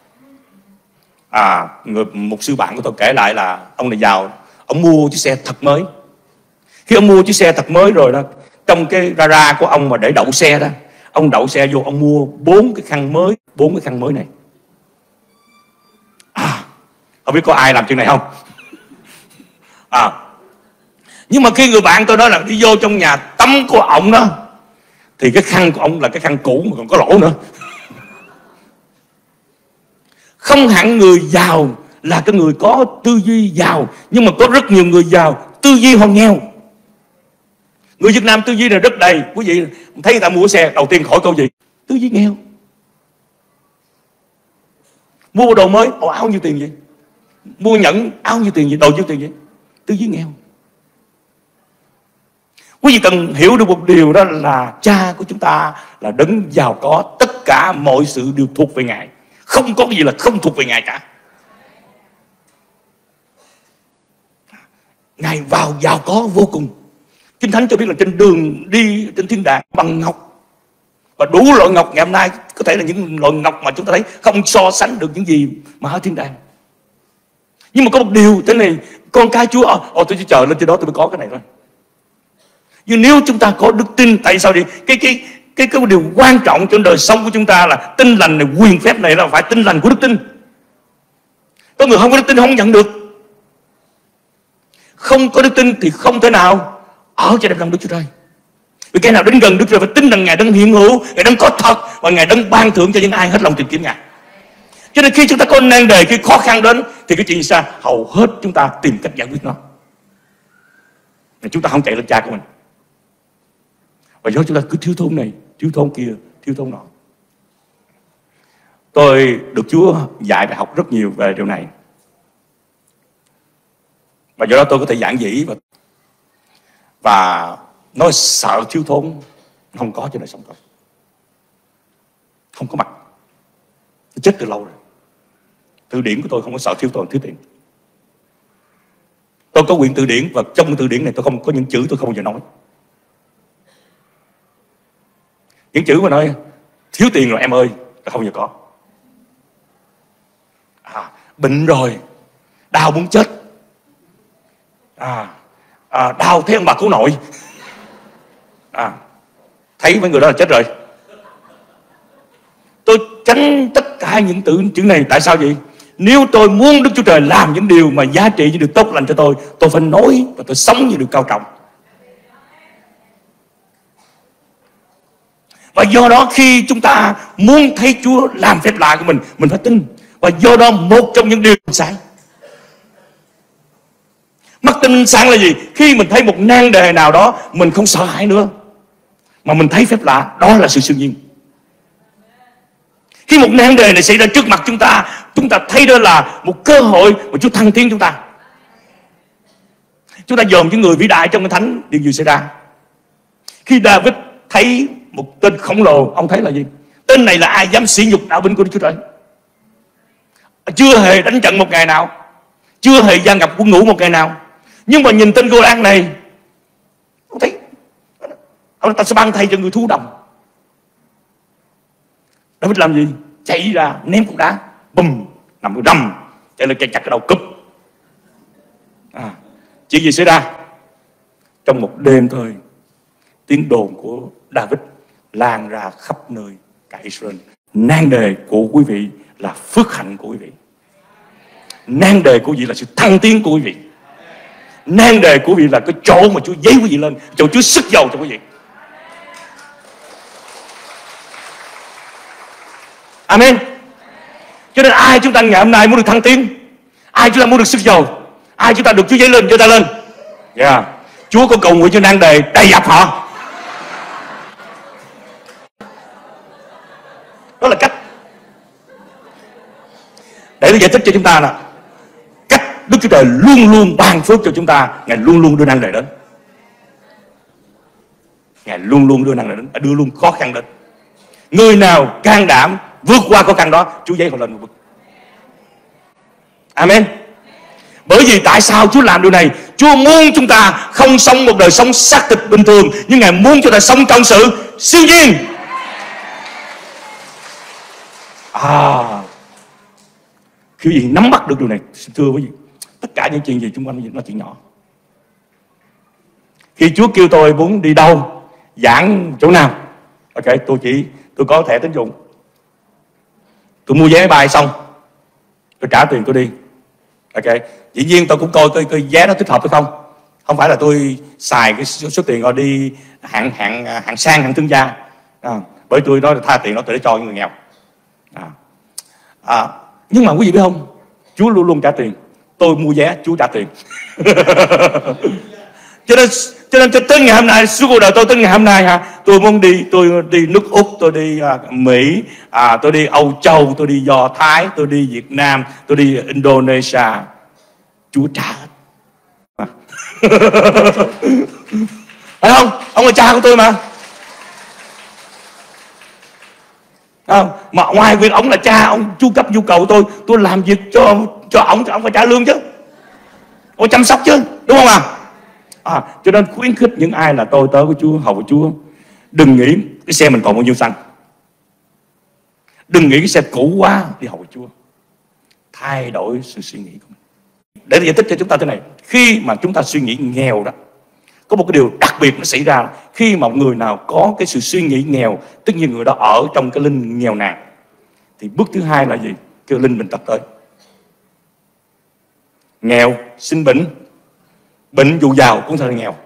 Một sư bạn của tôi kể lại là ông này giàu, ông mua chiếc xe thật mới. Khi ông mua chiếc xe thật mới rồi đó, trong cái gara của ông mà để đậu xe đó, ông đậu xe vô, ông mua 4 cái khăn mới này. Không biết có ai làm chuyện này không? Nhưng mà khi người bạn tôi nói là đi vô trong nhà tắm của ông đó, thì cái khăn của ông là cái khăn cũ mà còn có lỗ nữa. Không hẳn người giàu là cái người có tư duy giàu, nhưng mà có rất nhiều người giàu tư duy họ nghèo. Người Việt Nam tư duy là rất đầy. Quý vị thấy người ta mua xe đầu tiên hỏi câu gì? Tư duy nghèo. Mua bộ đồ mới, áo nhiêu tiền vậy? Mua nhẫn, áo nhiêu tiền vậy? Đồ nhiêu tiền vậy? Tư duy nghèo. Quý vị cần hiểu được một điều, đó là Cha của chúng ta là đấng giàu có, tất cả mọi sự đều thuộc về Ngài. Không có cái gì là không thuộc về Ngài cả. Ngài vào giàu có vô cùng. Kinh Thánh cho biết là trên đường đi trên thiên đàng bằng ngọc, và đủ loại ngọc. Ngày hôm nay Có thể là những loại ngọc mà chúng ta thấy không so sánh được những gì mà ở thiên đàng. Nhưng mà có một điều thế này, con cái Chúa, tôi chỉ chờ lên trên đó tôi mới có cái này thôi. Nhưng nếu chúng ta có đức tin, tại sao đi? Cái điều quan trọng trong đời sống của chúng ta là tin lành này, quyền phép này là phải tin lành của đức tin. Có người không có đức tin không nhận được. Không có đức tin thì không thể nào ở trên lòng Đức Chúa Trời. Vì cái nào đến gần Đức Chúa Trời phải tin rằng Ngài đang hiện hữu, Ngài đang có thật, và Ngài đang ban thưởng cho những ai hết lòng tìm kiếm Ngài. Cho nên khi chúng ta có nan đề, khi khó khăn đến, thì cái chuyện gì sao? Hầu hết chúng ta tìm cách giải quyết nó. Chúng ta không chạy lên cha của mình. Và do chúng ta cứ thiếu thốn này, thiếu thốn kia, thiếu thốn nọ. Tôi được Chúa dạy bài học rất nhiều về điều này. Và do đó tôi có thể giảng dĩ và nói sợ thiếu thốn không có trên đời sống tôi. Không có mặt. Tôi chết từ lâu rồi. Từ điển của tôi không có sợ thiếu thốn thiếu tiền. Tôi có quyển từ điển, và trong từ điển này tôi không có những chữ tôi không bao giờ nói. Những chữ mà nói thiếu tiền rồi em ơi là không bao giờ có. Bệnh rồi, đau muốn chết, đau thấy ông bà cố nội, thấy mấy người đó là chết rồi. Tôi tránh tất cả những chữ này. Tại sao vậy? Nếu tôi muốn Đức Chúa Trời làm những điều mà giá trị, những điều tốt lành cho tôi phải nói và tôi sống như điều cao trọng. Và do đó khi chúng ta muốn thấy Chúa làm phép lạ của mình phải tin. Và do đó một trong những điều sáng, mắt tin sáng là gì? Khi mình thấy một nan đề nào đó, mình không sợ hãi nữa, mà mình thấy phép lạ, đó là sự siêu nhiên. Khi một nan đề này xảy ra trước mặt chúng ta thấy đó là một cơ hội mà Chúa thăng tiến chúng ta. Chúng ta dòm những người vĩ đại trong Kinh Thánh, điều gì xảy ra? Khi David thấy một tên khổng lồ, ông thấy là gì? Tên này là ai dám sỉ nhục đạo binh của Đức Chúa Trời? Chưa hề đánh trận một ngày nào, chưa hề gian gặp quân ngũ một ngày nào. Nhưng mà nhìn tên Goliath này, ông thấy ông ta sẽ ban thay cho người thú đồng. David làm gì? Chạy ra ném cục đá, bùm, nằm cái rầm, chạy lên chặt cái đầu cúp. Chuyện gì xảy ra? Trong một đêm thôi, tiếng đồn của David lan ra khắp nơi cả Israel. Nan đề của quý vị là phước hạnh của quý vị. Nan đề của quý vị là sự thăng tiến của quý vị. Nan đề của quý vị là cái chỗ mà Chúa giấy quý vị lên, chỗ Chúa sức giàu cho quý vị. Amen. Cho nên ai chúng ta ngày hôm nay muốn được thăng tiến, ai chúng ta muốn được sức giàu, ai chúng ta được Chúa giấy lên, cho ta lên. Chúa có cầu nguyện cho nan đề đầy dập họ. Đó là cách. Để tôi giải thích cho chúng ta là cách Đức Chúa Trời luôn luôn ban phước cho chúng ta. Ngài luôn luôn đưa năng đề đến. Ngài luôn luôn đưa năng đề đến, đưa luôn khó khăn đến. Người nào can đảm vượt qua khó khăn đó, Chúa giấy họ lên một bước. Amen. Bởi vì tại sao Chúa làm điều này? Chúa muốn chúng ta không sống một đời sống xác thịt bình thường, nhưng Ngài muốn chúng ta sống trong sự siêu nhiên. Khi quý vị nắm bắt được điều này, thưa quý vị, tất cả những chuyện gì xung quanh nó chuyện nhỏ. Khi Chúa kêu tôi muốn đi đâu, giảng chỗ nào, ok, tôi có thẻ tín dụng, tôi mua vé máy bay xong, tôi trả tiền tôi đi. Ok, dĩ nhiên tôi cũng coi cái vé đó thích hợp hay không. Không phải là tôi xài cái số tiền rồi đi hạng sang, hạng thương gia. Bởi tôi nói là tha tiền đó tôi để cho những người nghèo. Nhưng mà quý vị biết không, Chúa luôn luôn trả tiền. Tôi mua vé, Chúa trả tiền. Cho nên cho tới ngày hôm nay, suốt cuộc đời tôi tới ngày hôm nay tôi muốn tôi đi nước Úc, tôi đi Mỹ, tôi đi Âu Châu, tôi đi Do Thái, tôi đi Việt Nam, tôi đi Indonesia, Chúa trả hết. Phải không? Ông là cha của tôi mà. Mà ngoài việc ông là cha, ông chu cấp nhu cầu tôi làm việc cho ông phải trả lương chứ, ông chăm sóc chứ, đúng không cho nên khuyến khích những ai là tôi tớ của Chúa, hầu của Chúa, đừng nghĩ cái xe mình còn bao nhiêu xăng. Đừng nghĩ cái xe cũ quá đi hầu Chúa. Thay đổi sự suy nghĩ của mình. Để giải thích cho chúng ta thế này, khi mà chúng ta suy nghĩ nghèo đó, có một cái điều đặc biệt nó xảy ra. Khi mà một người nào có cái sự suy nghĩ nghèo, tất nhiên người đó ở trong cái linh nghèo nàn, thì bước thứ hai là gì? Cái linh bệnh tật tới. Nghèo, sinh bệnh. Bệnh dù giàu cũng thành nghèo.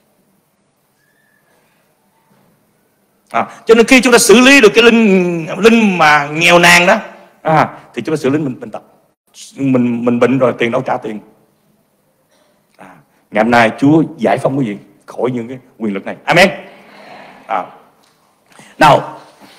Cho nên khi chúng ta xử lý được cái linh mà nghèo nàn đó, thì chúng ta xử lý bệnh tật. Mình bệnh rồi tiền đâu trả tiền. Ngày hôm nay Chúa giải phóng quý vị khỏi những cái quyền lực này. Amen. Nào,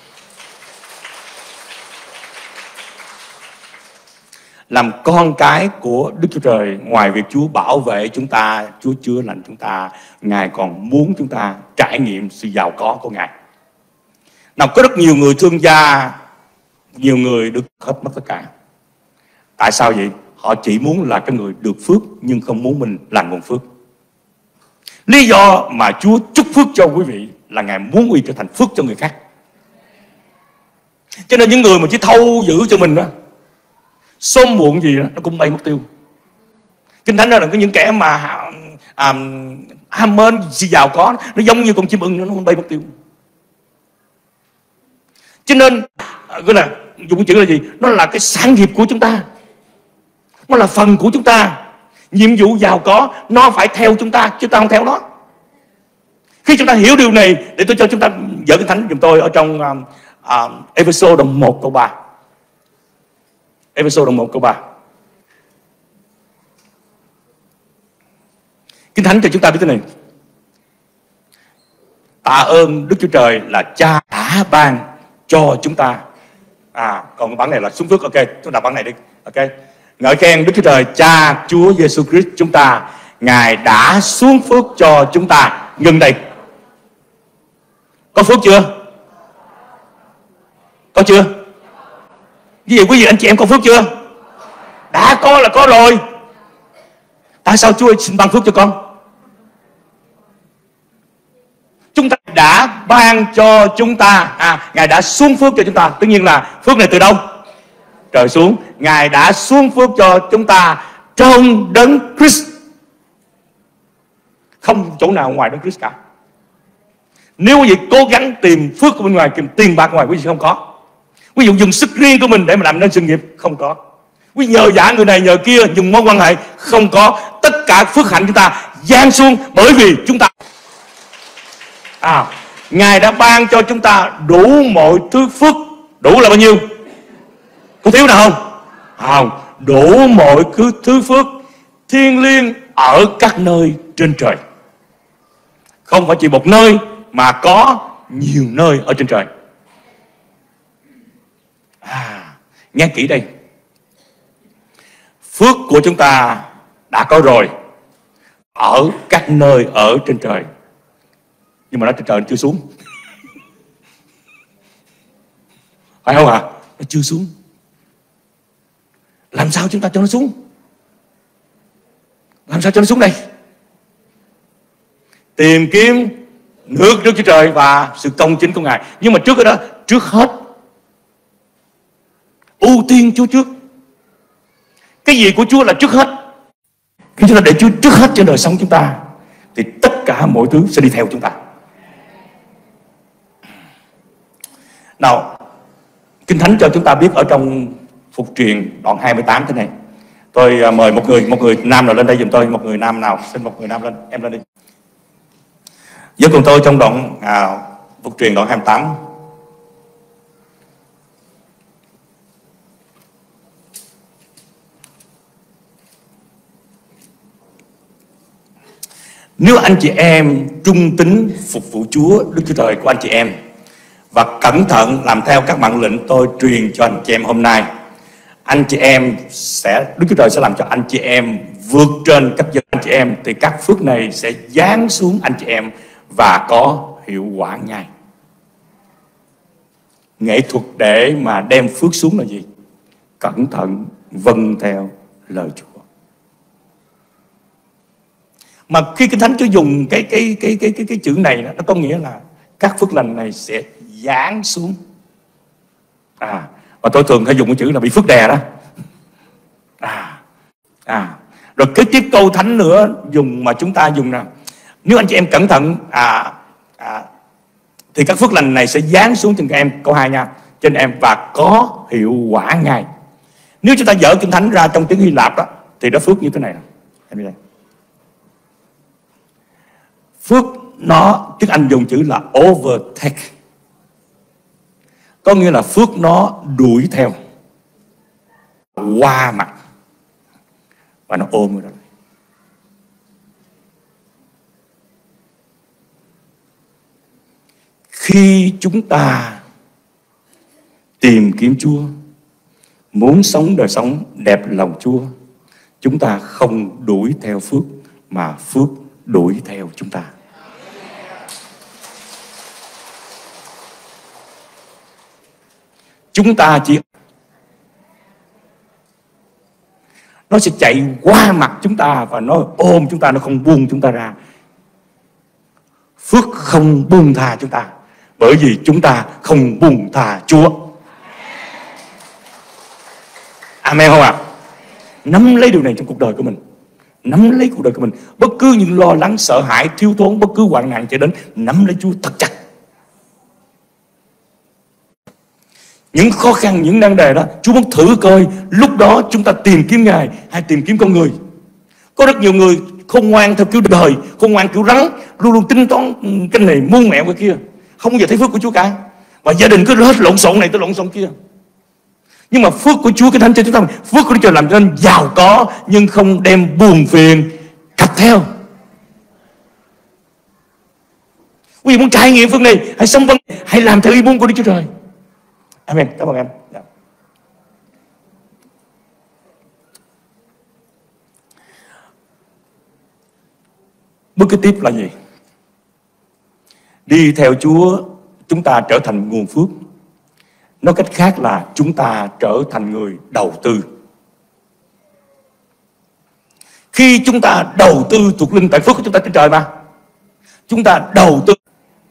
làm con cái của Đức Chúa Trời, ngoài việc Chúa bảo vệ chúng ta, Chúa chữa lành chúng ta, Ngài còn muốn chúng ta trải nghiệm sự giàu có của Ngài. Nào, có rất nhiều người thương gia, nhiều người được hết mất tất cả. Tại sao vậy? Họ chỉ muốn là cái người được phước, nhưng không muốn mình là nguồn phước. Lý do mà Chúa chúc phước cho quý vị là Ngài muốn quý vị trở thành phước cho người khác. Cho nên những người mà chỉ thâu giữ cho mình đó, sớm muộn gì đó, nó cũng bay mất tiêu. Kinh Thánh nói là có những kẻ mà ham mến sự giàu có, nó giống như con chim ưng, nó không bay mất tiêu. Cho nên cái là dùng cái chữ là gì? Nó là cái sản nghiệp của chúng ta, nó là phần của chúng ta. Nhiệm vụ giàu có nó phải theo chúng ta, chứ ta không theo nó. Khi chúng ta hiểu điều này, để tôi cho chúng ta dở Kinh Thánh giùm tôi ở trong Ê-phê-sô đoạn 1 câu 3. Ê-phê-sô đoạn 1 câu 3. Kinh Thánh cho chúng ta biết thế này: tạ ơn Đức Chúa Trời là Cha đã ban cho chúng ta. Còn cái bản này là xuống phước. Ok, chúng ta bản này đi. Ok, ngợi khen Đức Chúa Trời Cha Chúa Giêsu Christ chúng ta, Ngài đã xuống phước cho chúng ta. Ngừng đây. Có phước chưa? Có chưa? Như vậy quý vị anh chị em có phước chưa? Đã có là có rồi. Tại sao Chúa xin ban phước cho con? Chúng ta đã ban cho chúng ta, Ngài đã xuống phước cho chúng ta. Tất nhiên là phước này từ đâu? Trời xuống. Ngài đã xuống phước cho chúng ta trong Đấng Christ. Không chỗ nào ngoài Đấng Christ cả. Nếu quý vị cố gắng tìm phước của bên ngoài, tìm tiền bạc ngoài, quý vị không có. Quý vị dùng sức riêng của mình để mà làm nên sự nghiệp, không có. Quý vị nhờ vả người này nhờ kia, dùng mối quan hệ, không có. Tất cả phước hạnh chúng ta giáng xuống bởi vì chúng ta Ngài đã ban cho chúng ta đủ mọi thứ phước. Đủ là bao nhiêu? Có thiếu nào không? Không. Đủ mọi thứ phước thiêng liêng ở các nơi trên trời. Không phải chỉ một nơi mà có nhiều nơi ở trên trời. Nghe kỹ đây. Phước của chúng ta đã có rồi ở các nơi ở trên trời, nhưng mà nó trên trời nó chưa xuống. Phải không ạ? Nó chưa xuống. Làm sao chúng ta cho nó xuống? Làm sao cho nó xuống đây? Tìm kiếm nước Đức Chúa Trời và sự công chính của Ngài. Nhưng mà trước cái đó, trước hết ưu tiên Chúa trước. Cái gì của Chúa là trước hết. Khi chúng ta để Chúa trước hết trên đời sống chúng ta, thì tất cả mọi thứ sẽ đi theo chúng ta. Nào, Kinh Thánh cho chúng ta biết ở trong Phục Truyền đoạn 28 thế này. Tôi mời một người nam nào lên đây giùm tôi. Một người nam nào? Xin một người nam lên. Em lên đi. Với cùng tôi trong đoạn Phục Truyền đoạn 28. Nếu anh chị em trung tín phục vụ Chúa, Đức Chúa Trời của anh chị em, và cẩn thận làm theo các mạng lệnh tôi truyền cho anh chị em hôm nay, anh chị em Đức Chúa Trời sẽ làm cho anh chị em vượt trên các dân anh chị em, thì các phước này sẽ giáng xuống anh chị em và có hiệu quả ngay. Nghệ thuật để mà đem phước xuống là gì? Cẩn thận vâng theo lời Chúa. Mà khi Kinh Thánh Chúa dùng cái chữ này, nó có nghĩa là các phước lành này sẽ giáng xuống. Và tôi thường hay dùng cái chữ là bị phước đè đó. Rồi kế tiếp câu thánh nữa mà chúng ta dùng nào, nếu anh chị em cẩn thận thì các phước lành này sẽ giáng xuống trên các em. Câu 2 nha, trên em và có hiệu quả ngay. Nếu chúng ta dở kinh thánh ra trong tiếng Hy Lạp đó, thì đó phước như thế này. Em đi đây. Phước nó, tiếng Anh dùng chữ là overtake, có nghĩa là phước nó đuổi theo, qua mặt, và nó ôm rồi. Khi chúng ta tìm kiếm Chúa, muốn sống đời sống đẹp lòng Chúa, chúng ta không đuổi theo phước, mà phước đuổi theo chúng ta. Chúng ta chỉ, nó sẽ chạy qua mặt chúng ta và nó ôm chúng ta, nó không buông chúng ta ra. Phước không buông tha chúng ta, bởi vì chúng ta không buông tha Chúa. Amen không ạ? Nắm lấy điều này trong cuộc đời của mình. Nắm lấy cuộc đời của mình. Bất cứ những lo lắng, sợ hãi, thiếu thốn, bất cứ hoạn nạn chạy đến, nắm lấy Chúa thật chặt. Những khó khăn, những nan đề đó, Chúa muốn thử coi lúc đó chúng ta tìm kiếm Ngài hay tìm kiếm con người. Có rất nhiều người khôn ngoan theo kiểu đời, khôn ngoan kiểu rắn, luôn luôn tính toán cái này, muôn mẹo cái kia, không bao giờ thấy phước của Chúa cả. Và gia đình cứ hết lộn xộn này tới lộn xộn kia. Nhưng mà phước của Chúa, cái thánh cho chúng ta, phước của Chúa làm cho nên giàu có, nhưng không đem buồn phiền cặp theo. Quý vị muốn trải nghiệm phước này, hãy sống vâng, hãy làm theo ý muốn của Đức Chúa Trời. Amen. Cảm ơn em. Bước kế tiếp là gì? Đi theo Chúa, chúng ta trở thành nguồn phước. Nói cách khác là chúng ta trở thành người đầu tư. Khi chúng ta đầu tư thuộc linh, tại phước của chúng ta trên trời mà, chúng ta đầu tư.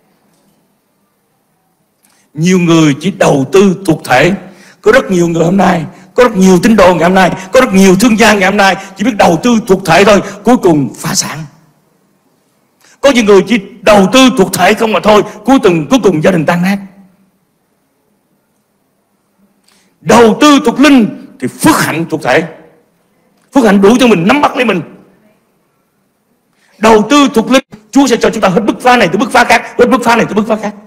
Nhiều người chỉ đầu tư thuộc thể. Có rất nhiều người hôm nay, có rất nhiều tín đồ ngày hôm nay, có rất nhiều thương gia ngày hôm nay chỉ biết đầu tư thuộc thể thôi, cuối cùng phá sản. Có những người chỉ đầu tư thuộc thể không mà thôi, cuối cùng gia đình tan nát. Đầu tư thuộc linh thì phước hạnh thuộc thể. Phước hạnh đủ cho mình, nắm bắt lấy mình. Đầu tư thuộc linh, Chúa sẽ cho chúng ta hết bứt phá này tới bứt phá khác, hết bứt phá này tới bứt phá khác.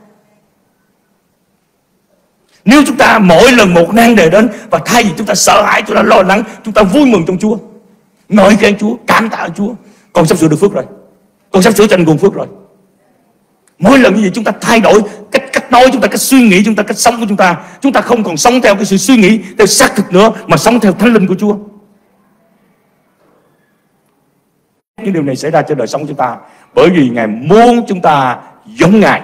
Nếu chúng ta mỗi lần một nan đề đến, và thay vì chúng ta sợ hãi, chúng ta lo lắng, chúng ta vui mừng trong Chúa, ngợi khen Chúa, cảm tạ Chúa, con sắp sửa được phước rồi, con sắp sửa thành nguồn phước rồi. Mỗi lần như vậy chúng ta thay đổi cách nói chúng ta, cách suy nghĩ chúng ta, cách sống của chúng ta. Chúng ta không còn sống theo cái sự suy nghĩ theo xác thực nữa, mà sống theo thánh linh của Chúa. Những điều này xảy ra trên đời sống của chúng ta bởi vì Ngài muốn chúng ta giống Ngài.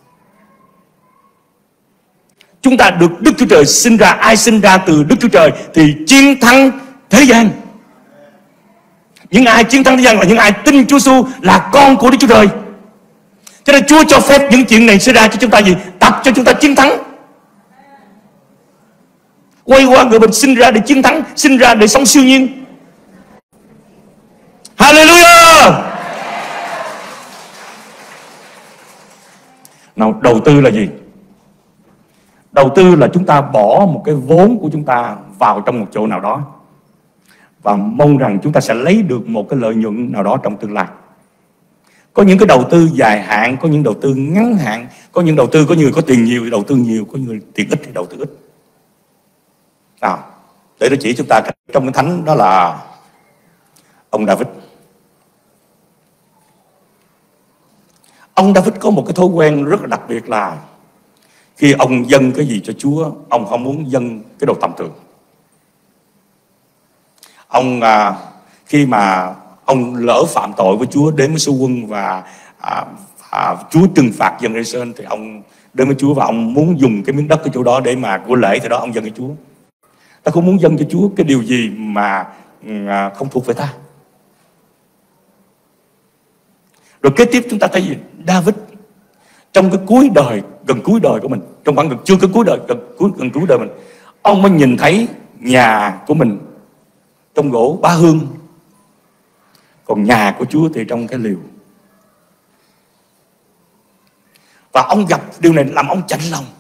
Chúng ta được Đức Chúa Trời sinh ra. Ai sinh ra từ Đức Chúa Trời thì chiến thắng thế gian. Những ai chiến thắng thế gian là những ai tin Chúa Giêsu là con của Đức Chúa Trời. Cho nên Chúa cho phép những chuyện này xảy ra cho chúng ta gì? Tập cho chúng ta chiến thắng. Quay qua người mình sinh ra để chiến thắng, sinh ra để sống siêu nhiên. Hallelujah. Nào, đầu tư là gì? Đầu tư là chúng ta bỏ một cái vốn của chúng ta vào trong một chỗ nào đó và mong rằng chúng ta sẽ lấy được một cái lợi nhuận nào đó trong tương lai. Có những cái đầu tư dài hạn, có những đầu tư ngắn hạn, có những đầu tư có người có tiền nhiều thì đầu tư nhiều, có người tiền ít thì đầu tư ít. Nào, để tôi chỉ chúng ta trong cái thánh đó là ông David. Ông David có một cái thói quen rất là đặc biệt là khi ông dâng cái gì cho Chúa, ông không muốn dâng cái đồ tầm thường. Ông khi mà ông lỡ phạm tội với Chúa, đến với số quân và Chúa trừng phạt dân Israel, thì ông đến với Chúa và ông muốn dùng cái miếng đất cái chỗ đó để mà của lễ, thì đó ông dâng cho Chúa. Ta không muốn dâng cho Chúa cái điều gì mà không thuộc về ta. Rồi kế tiếp chúng ta thấy gì? David trong cái cuối đời gần cuối đời của mình, trong khoảng chưa có cuối đời, gần cuối đời mình, ông mới nhìn thấy nhà của mình trong gỗ ba hương, còn nhà của Chúa thì trong cái liều. Và ông gặp điều này làm ông chạnh lòng.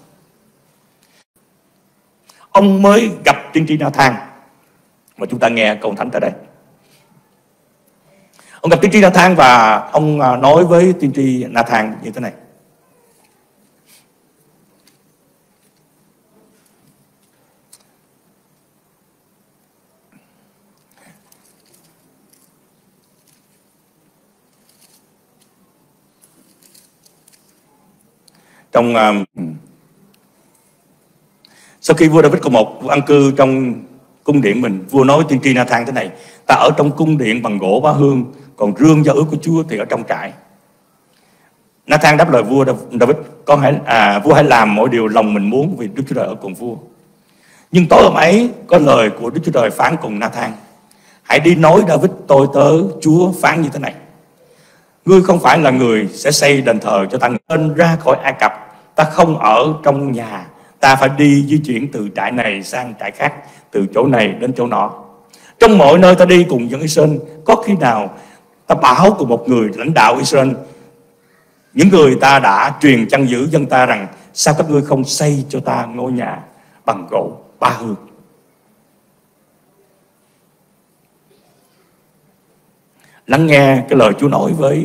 Ông mới gặp tiên tri Na-thang, mà chúng ta nghe câu thánh tại đây. Ông gặp tiên tri Na-thang và ông nói với tiên tri Na-thang như thế này: sau khi vua David có an cư trong cung điện mình, vua nói tiên tri Na-thang thế này: ta ở trong cung điện bằng gỗ ba hương, còn rương giao ước của Chúa thì ở trong trại. Na-thang đáp lời vua David: vua hãy làm mọi điều lòng mình muốn, vì Đức Chúa Trời ở cùng vua. Nhưng tối hôm ấy có lời của Đức Chúa Trời phán cùng Na-thang: hãy đi nói David tôi tớ Chúa phán như thế này: ngươi không phải là người sẽ xây đền thờ cho ta nên ra khỏi Ai Cập. Ta không ở trong nhà, ta phải đi di chuyển từ trại này sang trại khác, từ chỗ này đến chỗ nọ. Trong mọi nơi ta đi cùng dân Israel, có khi nào ta bảo cùng một người lãnh đạo Israel, những người ta đã truyền chăn giữ dân ta rằng: sao các ngươi không xây cho ta ngôi nhà bằng gỗ ba hương? Lắng nghe cái lời Chúa nói với.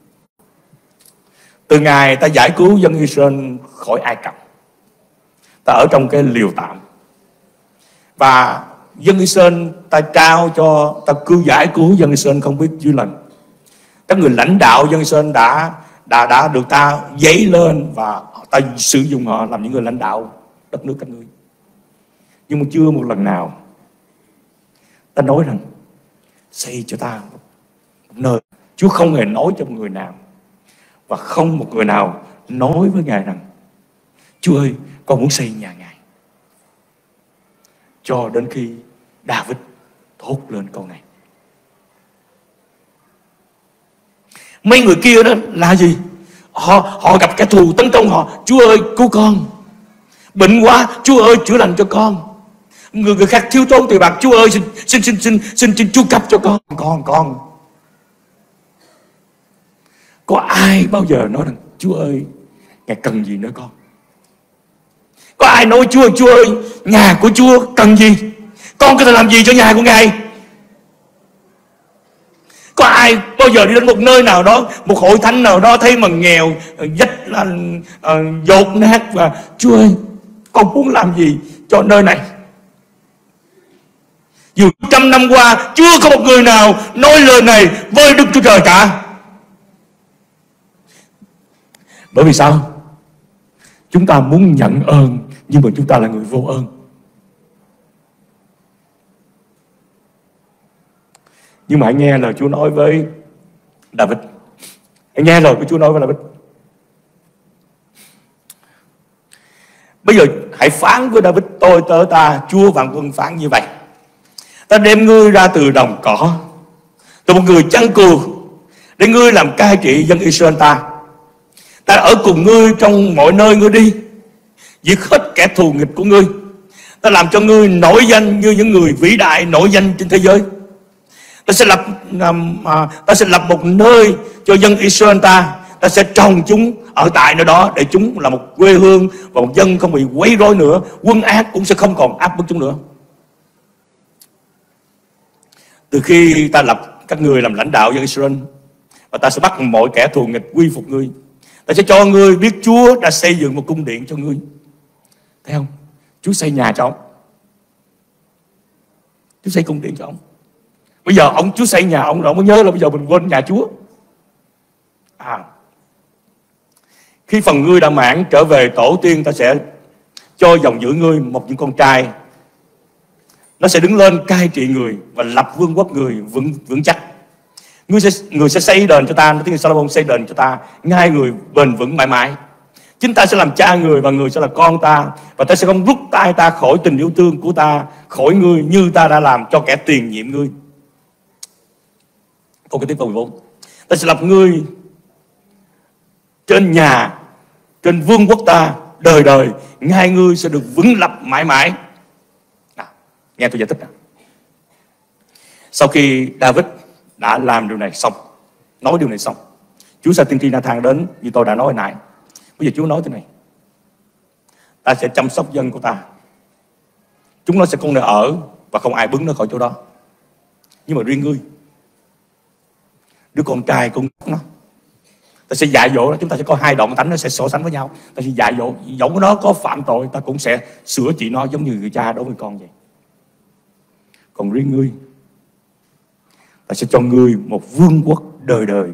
Từ ngày ta giải cứu dân Israel khỏi Ai Cập, ta ở trong cái liều tạm, và dân Israel ta trao cho, ta cứ giải cứu dân Israel không biết nhiêu lần. Các người lãnh đạo dân Israel đã được ta dấy lên và ta sử dụng họ làm những người lãnh đạo đất nước các ngươi. Nhưng mà chưa một lần nào ta nói rằng xây cho ta một nơi. Chúa không hề nói cho một người nào, và không một người nào nói với Ngài rằng: Chúa ơi, con muốn xây nhà Ngài. Cho đến khi David thốt lên câu này. Mấy người kia đó là gì? Họ gặp kẻ thù tấn công họ: Chúa ơi cứu con, bệnh quá, Chúa ơi chữa lành cho con. Người khác thiếu thốn tiền bạc: Chúa ơi xin chu cấp cho con. Có ai bao giờ nói rằng: Chúa ơi, Ngài cần gì nữa con? Có ai nói: Chúa ơi, nhà của Chúa cần gì? Con có thể làm gì cho nhà của Ngài? Có ai bao giờ đi đến một nơi nào đó, một hội thánh nào đó, thấy mà nghèo, dách dột nát, và Chúa ơi, con muốn làm gì cho nơi này? Dù 100 năm qua chưa có một người nào nói lời này với Đức Chúa Trời cả. Bởi vì sao? Chúng ta muốn nhận ơn, nhưng mà chúng ta là người vô ơn. Nhưng mà hãy nghe lời Chúa nói với David. Hãy nghe lời của Chúa nói với David. Bây giờ hãy phán với David: tôi tớ ta, Chúa vạn quân phán như vậy: ta đem ngươi ra từ đồng cỏ, từ một người chăn cừu, để ngươi làm cai trị dân Israel ta. Ta ở cùng ngươi trong mọi nơi ngươi đi, diệt hết kẻ thù nghịch của ngươi. Ta làm cho ngươi nổi danh như những người vĩ đại nổi danh trên thế giới. Ta sẽ lập một nơi cho dân Israel ta. Ta sẽ trồng chúng ở tại nơi đó, để chúng là một quê hương và một dân không bị quấy rối nữa. Quân ác cũng sẽ không còn áp bức chúng nữa. Từ khi ta lập các người làm lãnh đạo dân Israel, và ta sẽ bắt mọi kẻ thù nghịch quy phục ngươi. Ta sẽ cho ngươi biết Chúa đã xây dựng một cung điện cho ngươi. Thấy không? Chúa xây nhà cho ông. Chúa xây cung điện cho ông. Bây giờ Chúa xây nhà ông rồi, ông mới nhớ là bây giờ mình quên nhà Chúa. Khi phần ngươi đã mãn trở về tổ tiên, ta sẽ cho dòng dõi ngươi một những con trai. Nó sẽ đứng lên cai trị người và lập vương quốc người vững chắc. Người sẽ xây đền cho ta. Tiếng Salomon xây đền cho ta, ngai người bền vững mãi mãi. Chính ta sẽ làm cha người, và người sẽ là con ta. Và ta sẽ không rút tay ta khỏi tình yêu thương của ta khỏi ngươi, như ta đã làm cho kẻ tiền nhiệm ngươi. Câu kế tiếp câu 14. Ta sẽ lập ngươi trên nhà, trên đất của ngươi, và ngươi sẽ làm vua trên mọi dân. Ta sẽ ban ơn cho ngươi và ban ơn cho ngươi trên trời, và ngươi sẽ làm vua trên trên vương quốc ta đời đời, ngai ngươi sẽ được vững lập mãi mãi. Nghe tôi giải thích nào. Sau khi David đã làm điều này xong, nói điều này xong, Chúa sai tiên tri Na-thang đến như tôi đã nói hồi nãy. Bây giờ Chúa nói thế này: ta sẽ chăm sóc dân của ta, chúng nó sẽ có nơi ở và không ai bứng nó khỏi chỗ đó. Nhưng mà riêng ngươi, đứa con trai con nó, ta sẽ dạy dỗ nó. Chúng ta sẽ có hai đoạn thánh nó sẽ so sánh với nhau. Ta sẽ dạy dỗ, dẫu nó có phạm tội, ta cũng sẽ sửa trị nó giống như người cha đối với con vậy. Còn riêng ngươi, ta sẽ cho ngươi một vương quốc đời đời.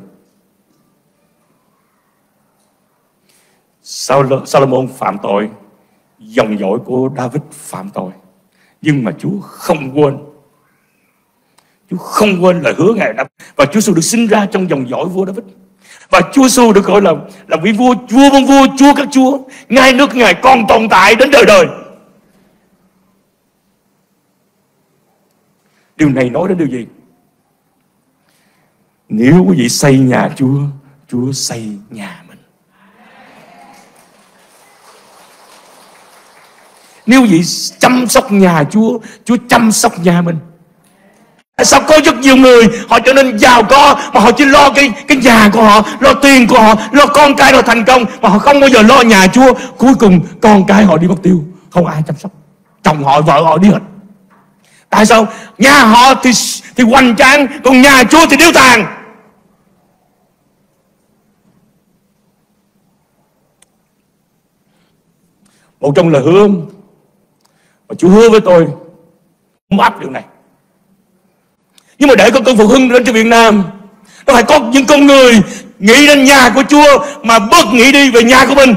Salomon phạm tội, dòng dõi của David phạm tội, nhưng mà Chúa không quên. Chúa không quên lời hứa Ngài đã. Và Chúa Giêsu được sinh ra trong dòng dõi vua David. Và Chúa Giêsu được gọi là vị vua, vua von vua, Chúa các chúa. Ngai nước Ngài còn tồn tại đến đời đời. Điều này nói đến điều gì? Nếu quý vị xây nhà Chúa, Chúa xây nhà mình. Nếu quý vị chăm sóc nhà Chúa, Chúa chăm sóc nhà mình. Sao có rất nhiều người họ trở nên giàu có mà họ chỉ lo cái nhà của họ, lo tiền của họ, lo con cái họ thành công, mà họ không bao giờ lo nhà Chúa. Cuối cùng con cái họ đi mất tiêu, không ai chăm sóc. Chồng họ, vợ họ đi hết. Tại sao? Nhà họ thì hoành tráng, còn nhà Chúa thì điêu tàn. Một trong lời hứa mà Chúa hứa với tôi, không áp điều này. Nhưng mà để có cơn phục hưng đến cho Việt Nam, nó phải có những con người nghĩ đến nhà của Chúa mà bớt nghĩ đi về nhà của mình.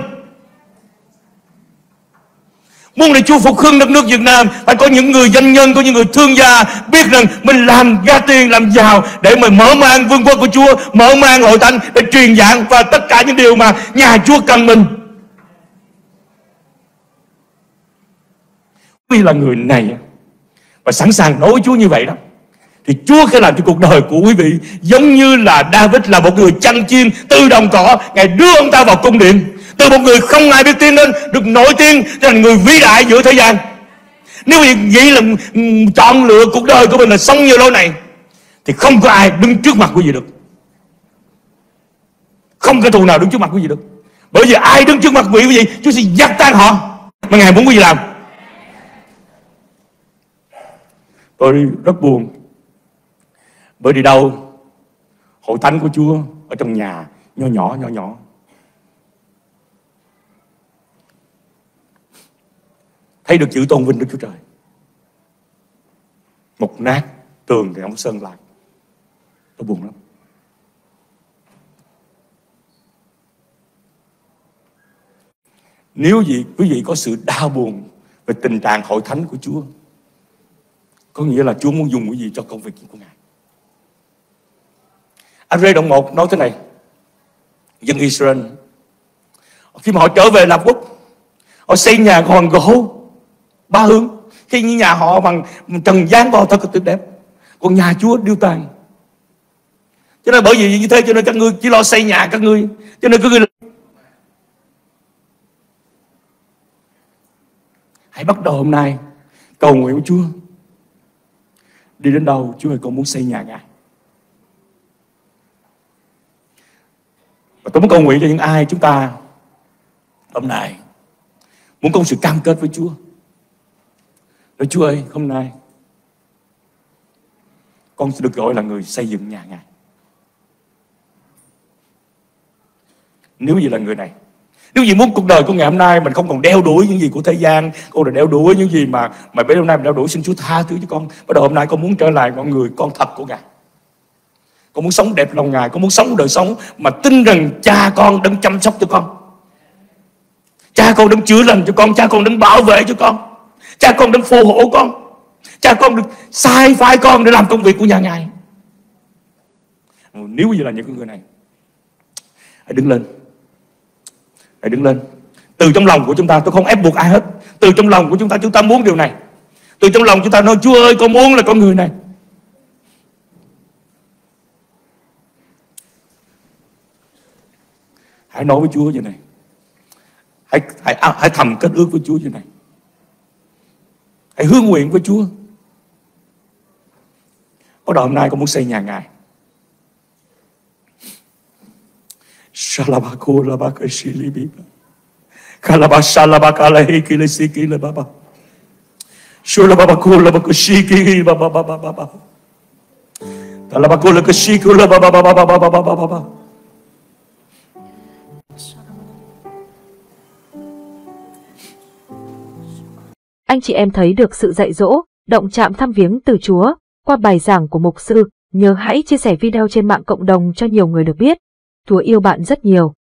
Muốn để Chúa phục hưng đất nước Việt Nam, phải có những người doanh nhân, có những người thương gia biết rằng mình làm ra tiền, làm giàu để mà mở mang vương quốc của Chúa, mở mang hội thánh để truyền giảng và tất cả những điều mà nhà Chúa cần mình. Vì là người này và sẵn sàng nói với Chúa như vậy đó, thì Chúa sẽ làm cho cuộc đời của quý vị giống như là David là một người chăn chiên từ đồng cỏ. Ngài đưa ông ta vào cung điện, từ một người không ai biết tiếng đến được nổi tiếng trở thành người vĩ đại giữa thế gian. Nếu quý vị nghĩ là chọn lựa cuộc đời của mình là sống như lối này, thì không có ai đứng trước mặt quý vị được. Không có thù nào đứng trước mặt quý vị được. Bởi vì ai đứng trước mặt quý vị, Chúa sẽ dắt tan họ. Mà Ngài muốn quý vị làm. Tôi rất buồn, bởi đi đâu hội thánh của Chúa ở trong nhà nho nhỏ, thấy được chữ tôn vinh Đức Chúa Trời, mục nát, tường thì ông sơn lại. Tôi buồn lắm. Nếu quý vị có sự đau buồn về tình trạng hội thánh của Chúa, có nghĩa là Chúa muốn dùng cái gì cho công việc của Ngài. Ân-rê đoạn 1 nói thế này: dân Israel khi mà họ trở về làm quốc, họ xây nhà bằng gỗ ba hướng. Khi như nhà họ bằng trần gian của họ thật là tuyệt đẹp, còn nhà Chúa điêu tàn. Cho nên bởi vì như thế cho nên các ngươi chỉ lo xây nhà các ngươi. Cho nên các ngươi hãy bắt đầu hôm nay cầu nguyện với Chúa. Đi đến đâu Chúa ơi, con muốn xây nhà Ngài. Và tôi muốn cầu nguyện cho những ai chúng ta hôm nay muốn có một sự cam kết với Chúa. Nói Chúa ơi, hôm nay con sẽ được gọi là người xây dựng nhà Ngài. Nếu gì là người này, nếu gì muốn cuộc đời của ngày hôm nay mình không còn đeo đuổi những gì của thế gian, con đừng đeo đuổi những gì mà bấy lâu nay mình đeo đuổi, xin Chúa tha thứ cho con. Bắt đầu hôm nay con muốn trở lại con người con thật của Ngài. Con muốn sống đẹp lòng Ngài, con muốn sống đời sống mà tin rằng cha con đang chăm sóc cho con, cha con đang chữa lành cho con, cha con đang bảo vệ cho con, cha con đang phù hộ con, cha con được sai phái con để làm công việc của nhà Ngài. Nếu như là những người này, hãy đứng lên. Hãy đứng lên. Từ trong lòng của chúng ta, tôi không ép buộc ai hết. Từ trong lòng của chúng ta muốn điều này. Từ trong lòng chúng ta nói Chúa ơi, con muốn là con người này. Hãy nói với Chúa vậy này: Hãy thầm kết ước với Chúa như này. Hãy hứa nguyện với Chúa. Bắt đầu hôm nay con muốn xây nhà Ngài. Shalabako labakashilibiba. Kalabashalabakalahikilesikilebaba. Shulababako labakushikilebaba. Talabako lakashikilebaba. Anh chị em thấy được sự dạy dỗ, động chạm thăm viếng từ Chúa qua bài giảng của mục sư. Nhớ hãy chia sẻ video trên mạng cộng đồng cho nhiều người được biết. Chúa yêu bạn rất nhiều.